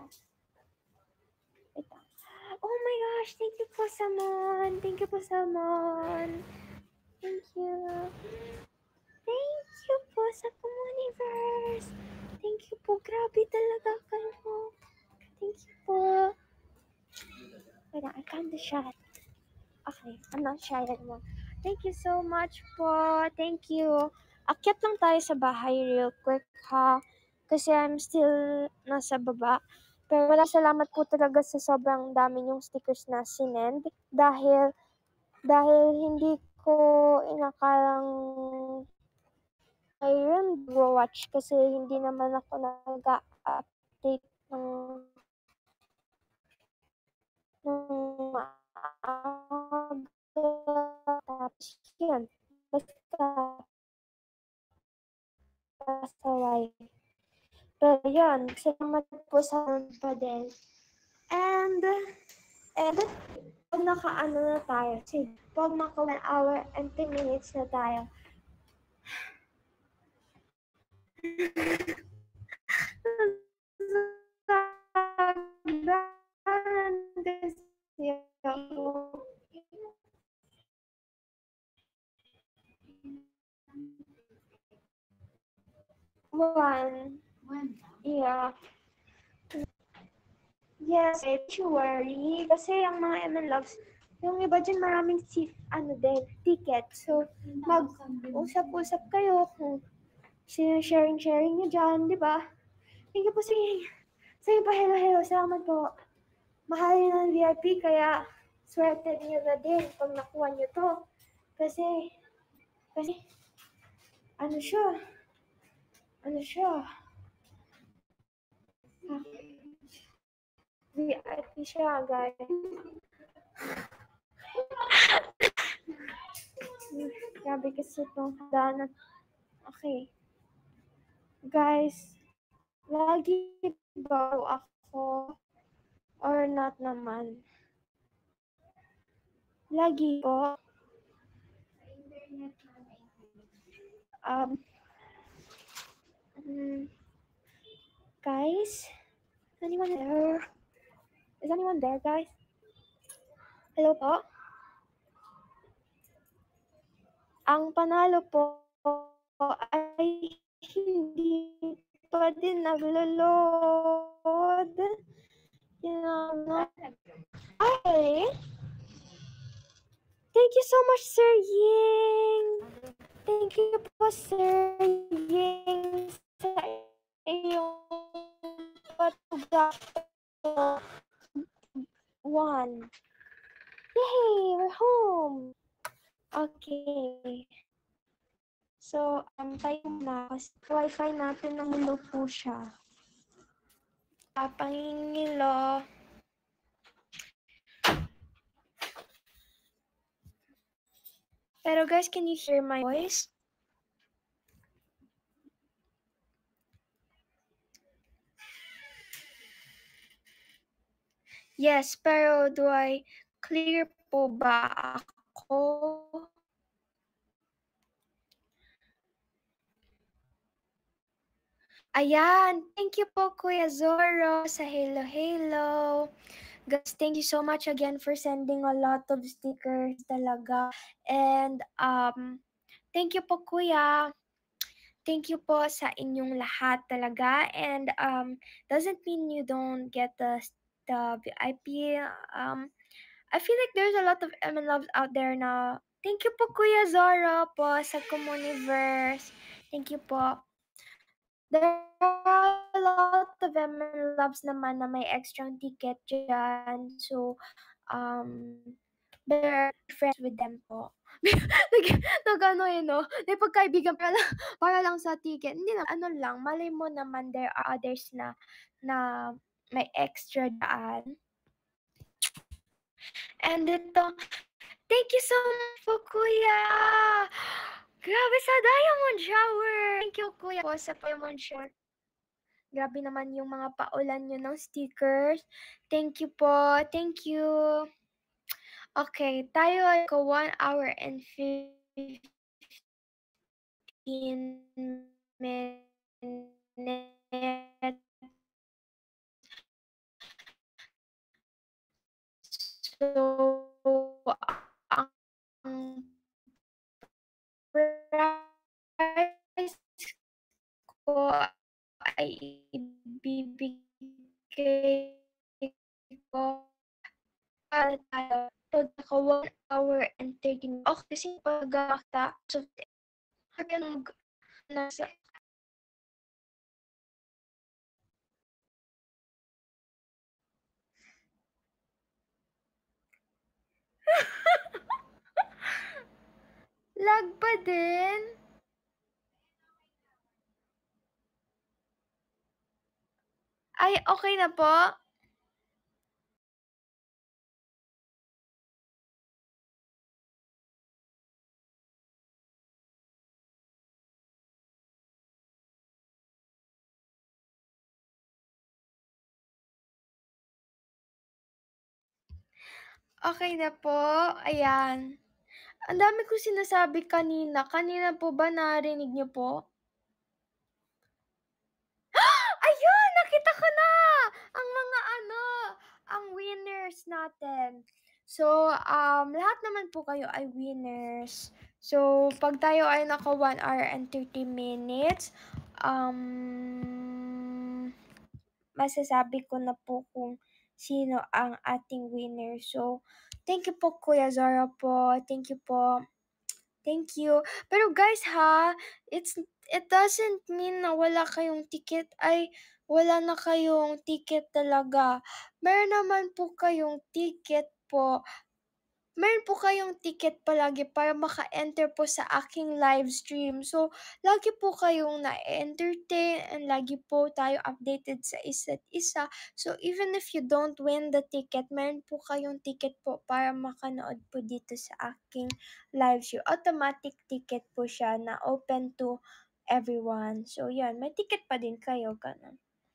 Ito. Oh my gosh, thank you po, Samon. Thank you po, Samon. Thank you. Thank you po sa Comuniverse. Thank you po. Grabe talaga kayo. Thank you po. Wait, I can't shot. Okay, I'm not shy anymore. Thank you so much po. Thank you. Akyat lang tayo sa bahay real quick ha. Kasi I'm still nasa baba. Pero wala salamat po talaga sa sobrang dami yung stickers na sinend. Dahil, dahil hindi ko inakalang ayun, watch kasi hindi naman ako nag-update ng ng maaga. Tapos yun, basta pasaway. Pero yun, salamat po sa pa din. And, and, pag naka-ano na tayo, sige, pag maka one hour and ten minutes na tayo, One. One. Yeah. Yes, eh, don't you worry. Kasi ang mga M N Loves, yung iba dyan maraming si, ano din, ticket. So, mag-usap-usap kayo kung sharing-sharing nyo dyan, di ba? Thank you po sa sige pa, hello, hello. Salamat po. Mahal yun ng V I P, kaya swerte niyo na din pag nakuha nyo to. Kasi, kasi, ano siya? Ano siya? V I P siya, guys. Grabe kasi itong daanan. Okay. Guys, lagi ba ako or not naman? Lagi po. Um, um, guys, is anyone there? Is anyone there, guys? Hello po? Ang panalo po ay hindi pa din naglo-load. You know, ay, thank you so much, Sir Ying. Thank you po, Sir Ying, sa iyong patugak. One. Yay, we're home. Okay. So, um, tayo na. Kasi wifi natin namulo po siya. Papangingilo. Pero guys, can you hear my voice? Yes, pero do I clear po ba ako? Ayan, thank you po Kuya Zoro sa hello hello. Guys, thank you so much again for sending a lot of stickers talaga. And um, thank you po kuya. Thank you po sa inyong lahat talaga. And um, doesn't mean you don't get the, the V I P. Um, I feel like there's a lot of M and Loves out there na. Thank you po Kuya Zora po sa Communiverse. Thank you po. There are a lot of M and Loves naman na may extra ticket dyan. So, um, better be friends with them po. nag, nag ano yun, no? May pagkaibigan para lang, para lang sa ticket. Hindi na, ano lang, malay mo naman there are others na, na may extra dyan. And ito, thank you so much po, Kuya! Grabe sa Diamond Shower! Thank you, Kuya, po sa Diamond Shower. Grabe naman yung mga paulan nyo ng stickers. Thank you po. Thank you. Okay, tayo ay ko one hour and fifteen minutes. So, ang price ko ay ibibigay ko para tayo pagka one hour and thirty minutes. Okay, kasi pag-akta, so, hanggang nasa lag pa din? Ay, okay na po? Okay na po. Ayan. Ang dami ko sinasabi kanina. Kanina po ba narinig niyo po? Ayun! Nakita ko na! Ang mga ano, ang winners natin. So, um, lahat naman po kayo ay winners. So, pag tayo ay naka one hour and thirty minutes, um, masasabi ko na po kung sino ang ating winner. So, thank you po Kuya Zara po. Thank you po. Thank you. Pero guys ha, it's it doesn't mean na wala kayong ticket ay wala na kayong ticket talaga. Meron naman po kayong ticket po. Meron po kayong ticket palagi para maka-enter po sa aking live stream. So, lagi po kayong na-entertain and lagi po tayo updated sa isa't isa. So, even if you don't win the ticket, meron po kayong ticket po para makanood po dito sa aking live stream. Automatic ticket po siya na open to everyone. So, yan. May ticket pa din kayo. Ganun.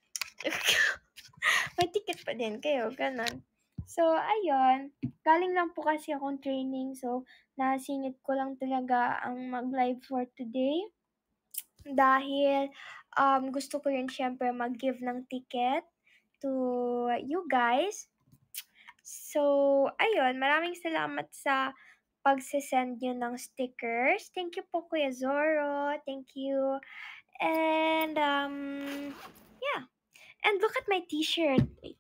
May ticket pa din kayo. Ganun. So, ayun. Galing lang po kasi akong training. So, nasingit ko lang talaga ang mag-live for today. Dahil um, gusto ko rin syempre mag-give ng ticket to you guys. So, ayun. Maraming salamat sa pagsisend nyo ng stickers. Thank you po, Kuya Zoro. Thank you. And, um, yeah. And look at my t-shirt. Wait.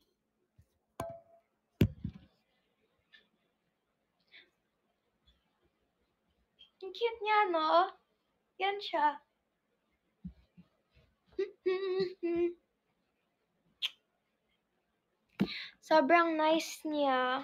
Ang cute niya, no? Yan siya. Sobrang nice niya.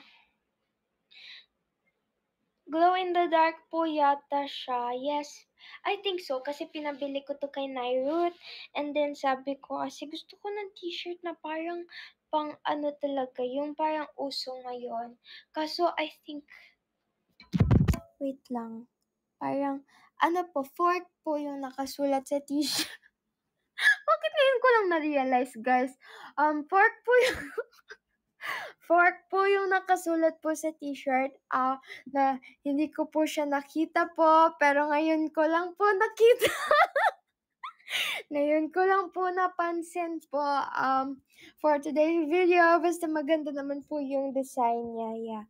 Glow in the dark po yata siya. Yes, I think so. Kasi pinabili ko to kay Nairut. And then sabi ko, kasi gusto ko ng t-shirt na parang pang ano talaga, yung parang uso ngayon. Kaso I think, wait lang. Parang, ano po, fork po yung nakasulat sa t-shirt. Bakit ngayon ko lang na-realize, guys? Um, fork po yung... fork po yung nakasulat po sa t-shirt. Ah, uh, na hindi ko po siya nakita po, pero ngayon ko lang po nakita. Ngayon ko lang po napansin po, um, for today's video, basta maganda naman po yung design niya, yeah.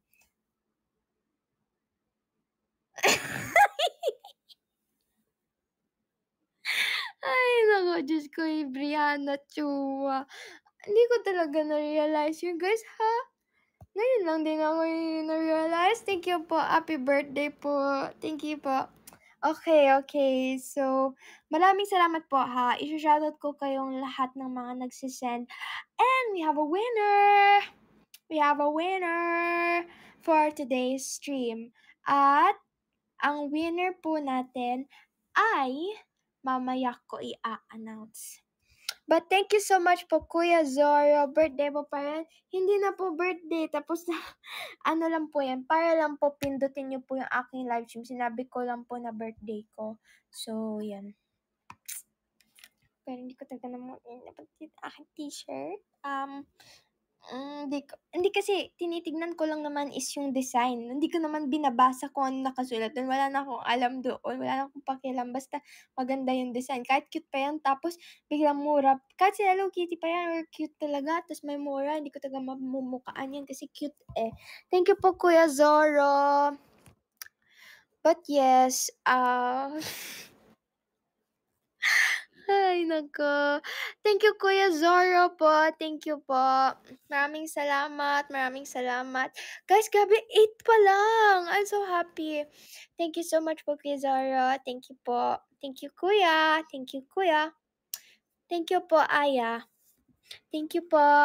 Ay naku, Diyos ko, eh, Brianna Chua. Hindi ko talaga na-realize yun, guys, ha? Ngayon lang din ako yung na-realize. Thank you po. Happy birthday po. Thank you po. Okay, okay. So, maraming salamat po, ha. Isha-shoutout ko kayong lahat ng mga nagsisend. And we have a winner! We have a winner for today's stream. At ang winner po natin ay mamaya ko i-announce. But thank you so much po, Kuya Zoro. Birthday mo pa yan. Hindi na po birthday. Tapos na, ano lang po yan. Para lang po pindutin niyo po yung aking live stream. Sinabi ko lang po na birthday ko. So, yan. Pero hindi ko talaga naman napansin aking t-shirt. Um, mm, hindi, ko, hindi kasi tinitignan ko lang naman is yung design. Hindi ko naman binabasa kung ano nakasulat doon. Wala na akong alam doon. Wala na akong pakialam. Basta maganda yung design. Kahit cute pa yan. Tapos biglang mura. Kahit si Hello Kitty pa yan or cute talaga. Tapos may mura. Hindi ko talaga mamumukaan yan kasi cute eh. Thank you po, Kuya Zoro. But yes, uh... Ay naku. Thank you, Kuya Zoro po. Thank you po. Maraming salamat, maraming salamat. Guys, grabe, eight pa lang. I'm so happy. Thank you so much po, Kuya Zoro. Thank you po. Thank you, Kuya. Thank you, Kuya. Thank you po, Aya. Thank you po.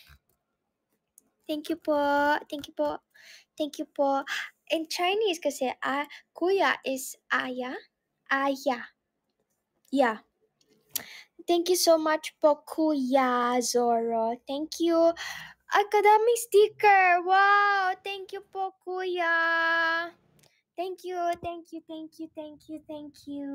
Thank you po. Thank you po. Thank you po. In Chinese kasi, ah, Kuya is Aya. Aya. Yeah. Thank you so much po, Kuya Zoro. Thank you. Ay, kadaming sticker. Wow! Thank you po, Kuya. Thank you, thank you, thank you, thank you, thank you.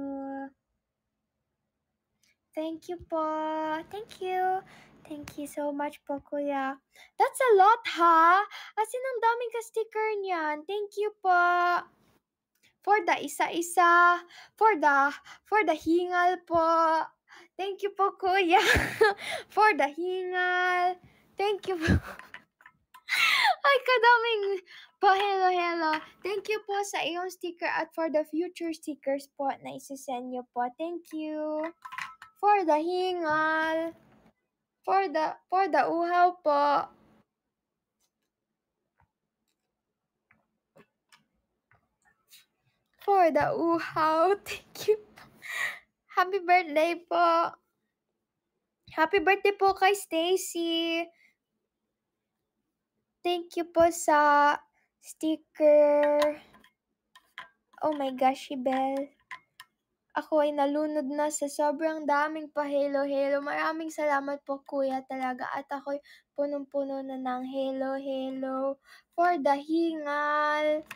Thank you po. Thank you. Thank you so much po, Kuya. That's a lot, ha? As in, ang daming ka-sticker niyan. Thank you po. For the isa-isa. For the, for the hingal po. Thank you po, Kuya. For the hingal. Thank you po. Ay, kadaming po. Hello, hello. Thank you po sa iyong sticker at for the future stickers po na isisend nyo po. Thank you. For the hingal. For the, for the uhaw po. For the uhaw. Thank you po. Happy birthday po. Happy birthday po kay Stacy. Thank you po sa sticker. Oh my gosh, Belle. Ako ay nalunod na sa sobrang daming pa-hello-hello. Maraming salamat po, Kuya, talaga. At ako'y punong-puno na ng hello-hello for the hingal.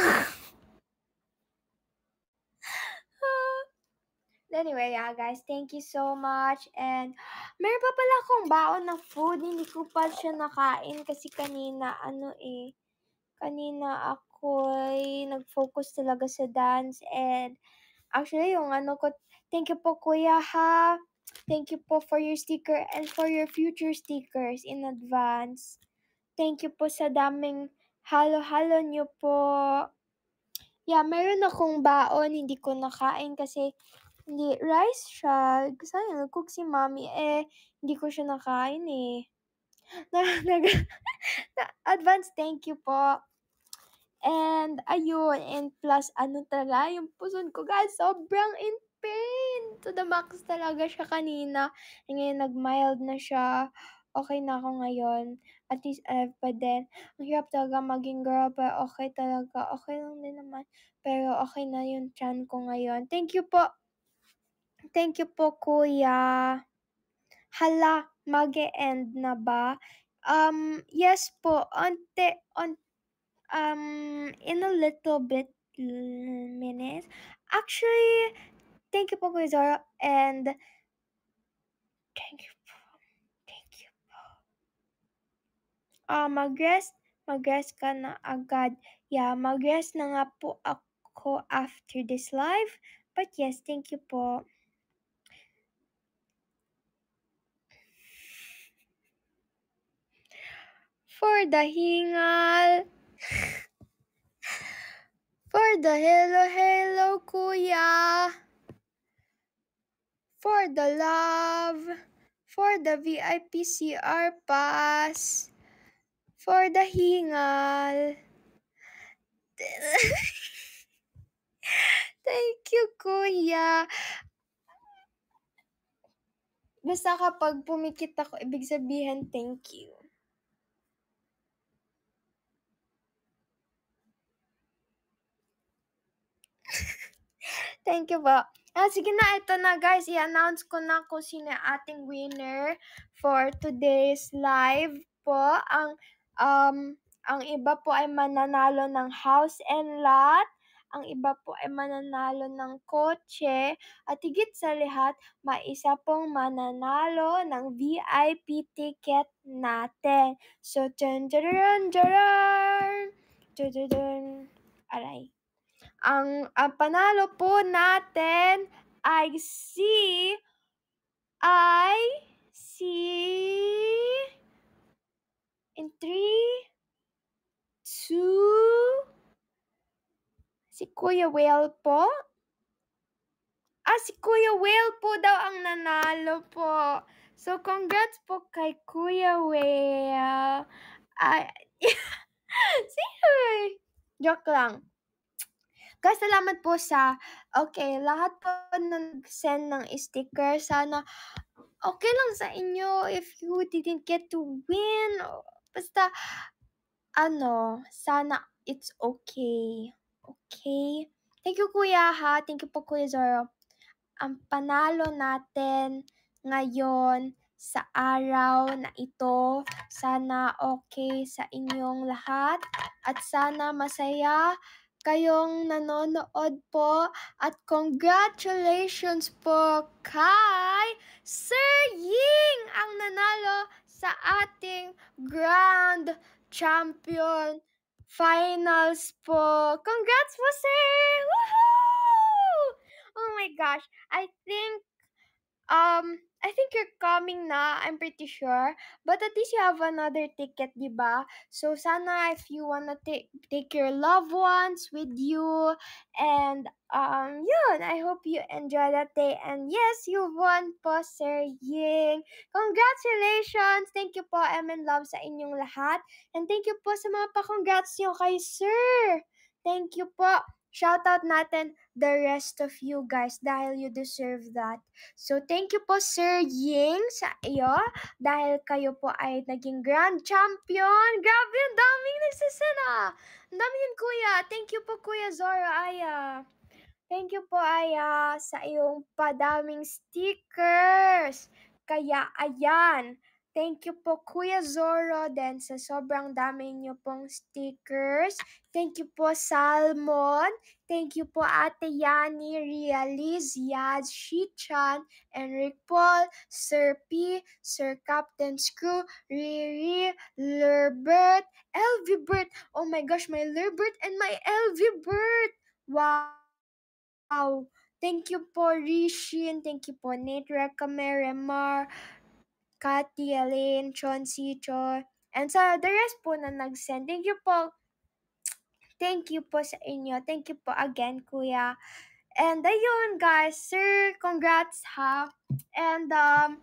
Anyway, yeah, guys, thank you so much. And meron pa pala akong baon na food. Hindi ko pa siya nakain kasi kanina, ano eh, kanina ako'y nag-focus talaga sa dance. And actually, yung ano ko, thank you po, Kuya, ha? Thank you po for your sticker and for your future stickers in advance. Thank you po sa daming halo-halo nyo po. Yeah, meron akong baon, hindi ko nakain kasi hindi, rice siya. Sayang, nag-cook si Mommy, eh, hindi ko siya nakain, eh. Na, nag, na, advance thank you po. And, ayun, and plus, ano talaga, yung puson ko, guys, sobrang in pain. To the max talaga siya kanina. And ngayon, nag-mild na siya. Okay na ako ngayon. At least, alive pa din. Ang hirap talaga maging girl, pero okay talaga. Okay lang din naman. Pero okay na yung chan ko ngayon. Thank you po. Thank you po, Kuya. Hala, mag-e-end na ba? Um, yes po. Onte, on, um, in a little bit minutes. Actually, thank you po, Kuya Zoro. And, thank you po. Thank you po. Ah, uh, mag-rest. Mag-rest ka na agad. Yeah, mag-rest na nga po ako after this live. But yes, thank you po. For the hingal. For the hello, hello, kuya. For the love. For the V I P C R pass. For the hingal. Thank you, kuya. Basta kapag pumikit ako, ibig sabihin, thank you. Thank you po. Ah, sige na, ito na guys. I-announce ko na kung sino yung ating winner for today's live po. Ang, um, ang iba po ay mananalo ng house and lot. Ang iba po ay mananalo ng kotse. At higit sa lahat, may isa pong mananalo ng V I P ticket natin. So, dun, dun, dun, dun, dun, dun, dun. Aray. Ang, ang panalo po natin ay si ay si in three, two, si Kuya Whale po. Ah, si Kuya Whale po daw ang nanalo po. So, congrats po kay Kuya Whale. Ay, sino? Joke lang. Guys, salamat po sa, okay, lahat po nag-send ng sticker. Sana, okay lang sa inyo if you didn't get to win. Basta, ano, sana it's okay. Okay? Thank you, Kuya, ha? Thank you po, Kuya Zoro. Ang panalo natin ngayon sa araw na ito, sana okay sa inyong lahat at sana masaya kayong nanonood po at congratulations po kay Sir Ying ang nanalo sa ating Grand Champion Finals po. Congrats po, sir! Woohoo! Oh my gosh, I think Um, I think you're coming na, I'm pretty sure. But at least you have another ticket, di ba? So, sana if you wanna take take your loved ones with you. And, um, yun, I hope you enjoy that day. And yes, you won po, Sir Ying. Congratulations! Thank you po, M and Love, sa inyong lahat. And thank you po sa mga pa-congrats nyo kay Sir. Thank you po. Shoutout natin the rest of you guys dahil you deserve that. So, thank you po, Sir Ying, sa iyo. Dahil kayo po ay naging grand champion. Grabe, ang daming nagsasana. Ang dami yun, kuya. Thank you po, Kuya Zoro Aya. Thank you po, Aya, sa iyong padaming stickers. Kaya, ayan. Thank you po, Kuya Zoro, din sa sobrang dami niyo pong stickers. Thank you po, Salmon. Thank you po, Ate Yani, Realiz, Yaz, Shichan, Enric Paul, Sir P, Sir Captain Screw, Riri, Lurbert, L V Bert. Oh my gosh, my Lurbert and my L V Bert. Wow. Wow. Thank you po, Rishin. Thank you po, Nate, Recame, Remar, Cathy, Elaine, Chauncey, Cho. And sa the rest po na nag-send, thank you po. Thank you po sa inyo. Thank you po again, kuya. And ayun, guys. Sir, congrats, ha? And, um,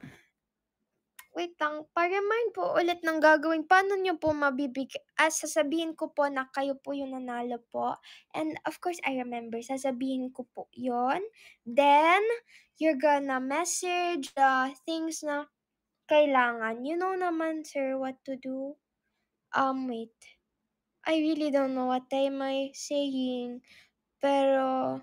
wait lang, pa-remind po ulit ng gagawin. Paano nyo po mabibigay? Ah, sasabihin ko po na kayo po yung nanalo po. And of course, I remember, sasabihin ko po yon. Then, you're gonna message the things na kailangan. You know naman, sir, what to do. Um, wait. I really don't know what am I saying. Pero,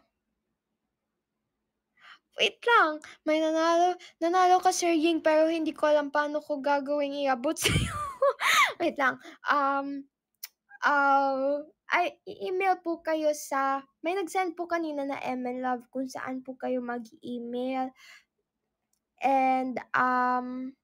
wait lang, may nanalo, nanalo ka, Sir Ying, pero hindi ko alam paano ko gagawin iabot sa'yo. Wait lang, um, uh, ay, email po kayo sa, may nag-send po kanina na M L Love kung saan po kayo mag-email. And, um,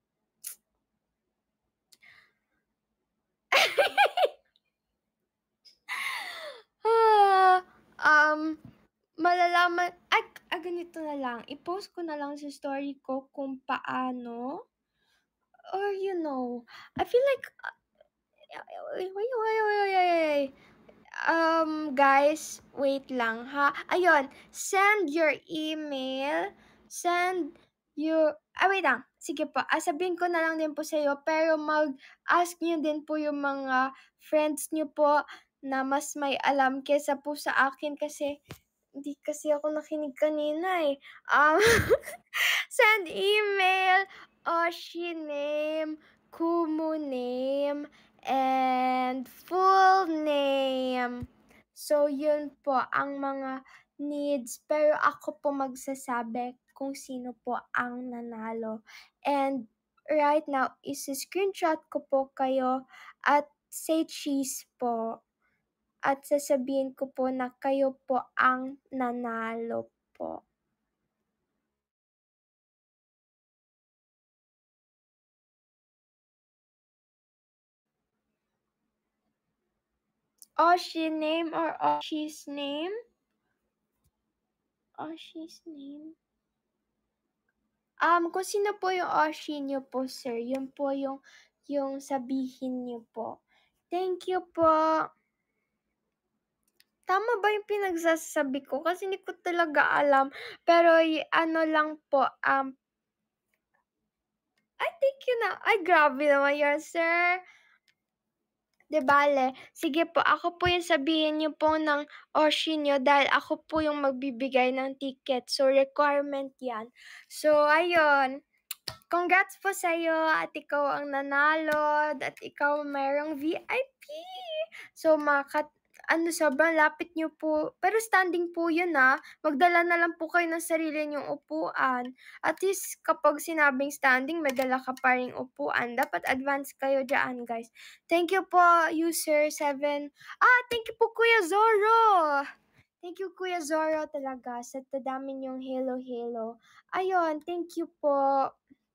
ah, um, malalaman, ay, ah, ganito na lang, i-post ko na lang sa story ko kung paano, or you know, I feel like, Uy, uy, uy, uy, uy, uy. Um, guys, wait lang ha. Ayun, send your email, send your, ah, wait lang. Sige po, ah, sabihin ko na lang din po sa'yo, pero mag-ask niyo din po yung mga friends niyo po na mas may alam kesa po sa akin kasi hindi kasi ako nakinig kanina eh. Um, send email, Oshi name, Kumu name, and full name. So, yun po ang mga needs. Pero ako po magsasabi kung sino po ang nanalo. And right now, isi-screenshot ko po kayo at say cheese po. At sasabihin ko po na kayo po ang nanalo po. Oshi name or Oshi's name? Oshi's name? Um, kung sino po yung Oshi niyo po, sir, yun po yung, yung sabihin niyo po. Thank you po. Tama ba yung pinagsasabi ko? Kasi hindi ko talaga alam. Pero, y- ano lang po, um, ay, thank you na. Ay, grabe naman yan, sir. De bale, sige po, ako po yung sabihin niyo po ng Oshi niyo dahil ako po yung magbibigay ng ticket. So, requirement yan. So, ayun. Congrats po sa'yo at ikaw ang nanalo at ikaw mayroong V I P. So, makat ano, sobrang lapit niyo po. Pero standing po yun ah. Magdala na lang po kayo ng sarili niyong upuan. At least kapag sinabing standing, may dala ka pa ring upuan. Dapat advance kayo dyan, guys. Thank you po, user seven. Ah, thank you po, Kuya Zoro. Thank you, Kuya Zoro, talaga. Sa tadami niyong hello, hello. Ayun, thank you po.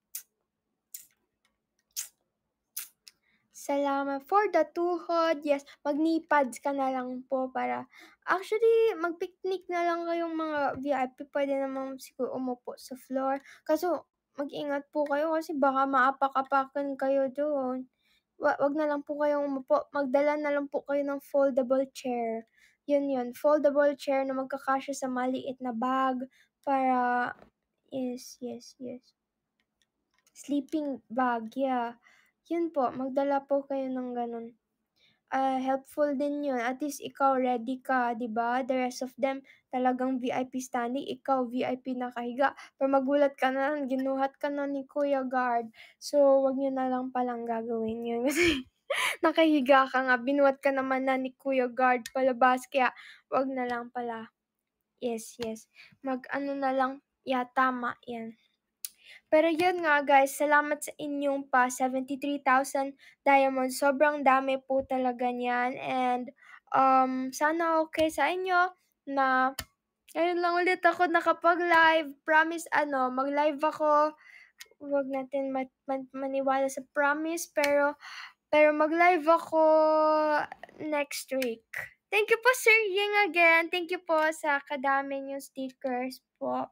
Salamat for the tuhod. Yes, mag-knee pads ka na lang po para actually, mag-picnic na lang kayong mga V I P. Pwede naman siguro umupo sa floor. Kaso, mag-ingat po kayo kasi baka maapak-apakan kayo doon. Wa wag na lang po kayong umupo. Magdala na lang po kayo ng foldable chair. Yun yun, foldable chair na magkakasya sa maliit na bag para yes, yes, yes. Sleeping bag, yeah. Yun po, magdala po kayo ng gano'n. Ah, helpful din yun. At least ikaw ready ka, 'di ba? The rest of them talagang V I P standing, ikaw V I P nakahiga. Pero magulat ka na, ginuhat ka na ni Kuya Guard. So, wag niyo na lang palang gagawin yun kasi nakahiga ka nga, binuhat ka naman na ni Kuya Guard palabas, kaya wag na lang pala. Yes, yes. Mag-ano na lang, yeah, tama, yan. Pero yun nga guys, salamat sa inyong pa seventy-three thousand diamonds. Sobrang dami po talaga niyan and um, sana okay sa inyo na ngayon lang ulit ako nakapag-live. Promise ano, mag-live ako. Huwag natin ma- ma- maniwala sa promise pero pero mag-live ako next week. Thank you po Sir Ying again. Thank you po sa kadami niyong stickers po.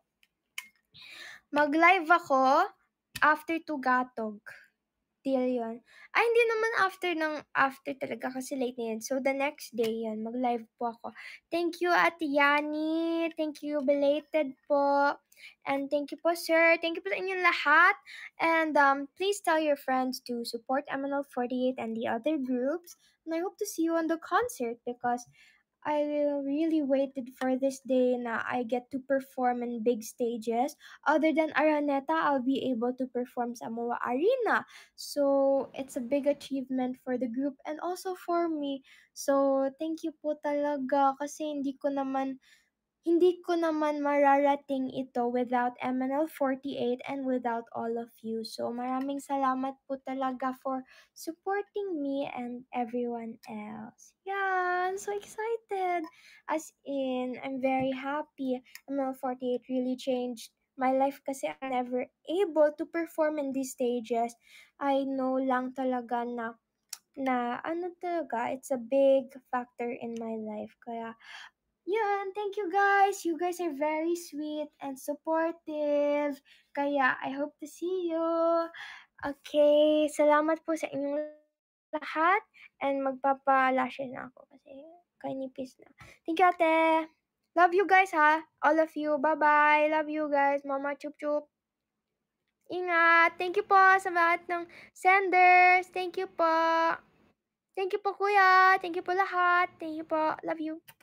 Mag-live ako after Tugatog. Deal yun. Ay, hindi naman after ng after talaga kasi late na yan. So, the next day yan, mag-live po ako. Thank you, Ate Yani. Thank you, belated po. And thank you po, sir. Thank you po sa inyong lahat. And um, please tell your friends to support M N L forty-eight and the other groups. And I hope to see you on the concert because I really waited for this day na I get to perform in big stages. Other than Araneta, I'll be able to perform sa Moa Arena. So, it's a big achievement for the group and also for me. So, thank you po talaga kasi hindi ko naman hindi ko naman mararating ito without M N L forty-eight and without all of you. So, maraming salamat po talaga for supporting me and everyone else. Yeah, I'm so excited. As in, I'm very happy. M N L forty-eight really changed my life kasi I'm never able to perform in these stages. I know lang talaga na na ano talaga, it's a big factor in my life. Kaya, yun, thank you guys. You guys are very sweet and supportive. Kaya, I hope to see you. Okay, salamat po sa inyong lahat and magpapa-lashes na ako kasi kainipis na. Thank you, ate. Love you guys, ha? All of you. Bye-bye. Love you guys. Mama chup-chup. Ingat. Thank you po sa lahat ng senders. Thank you po. Thank you po, kuya. Thank you po lahat. Thank you po. Love you.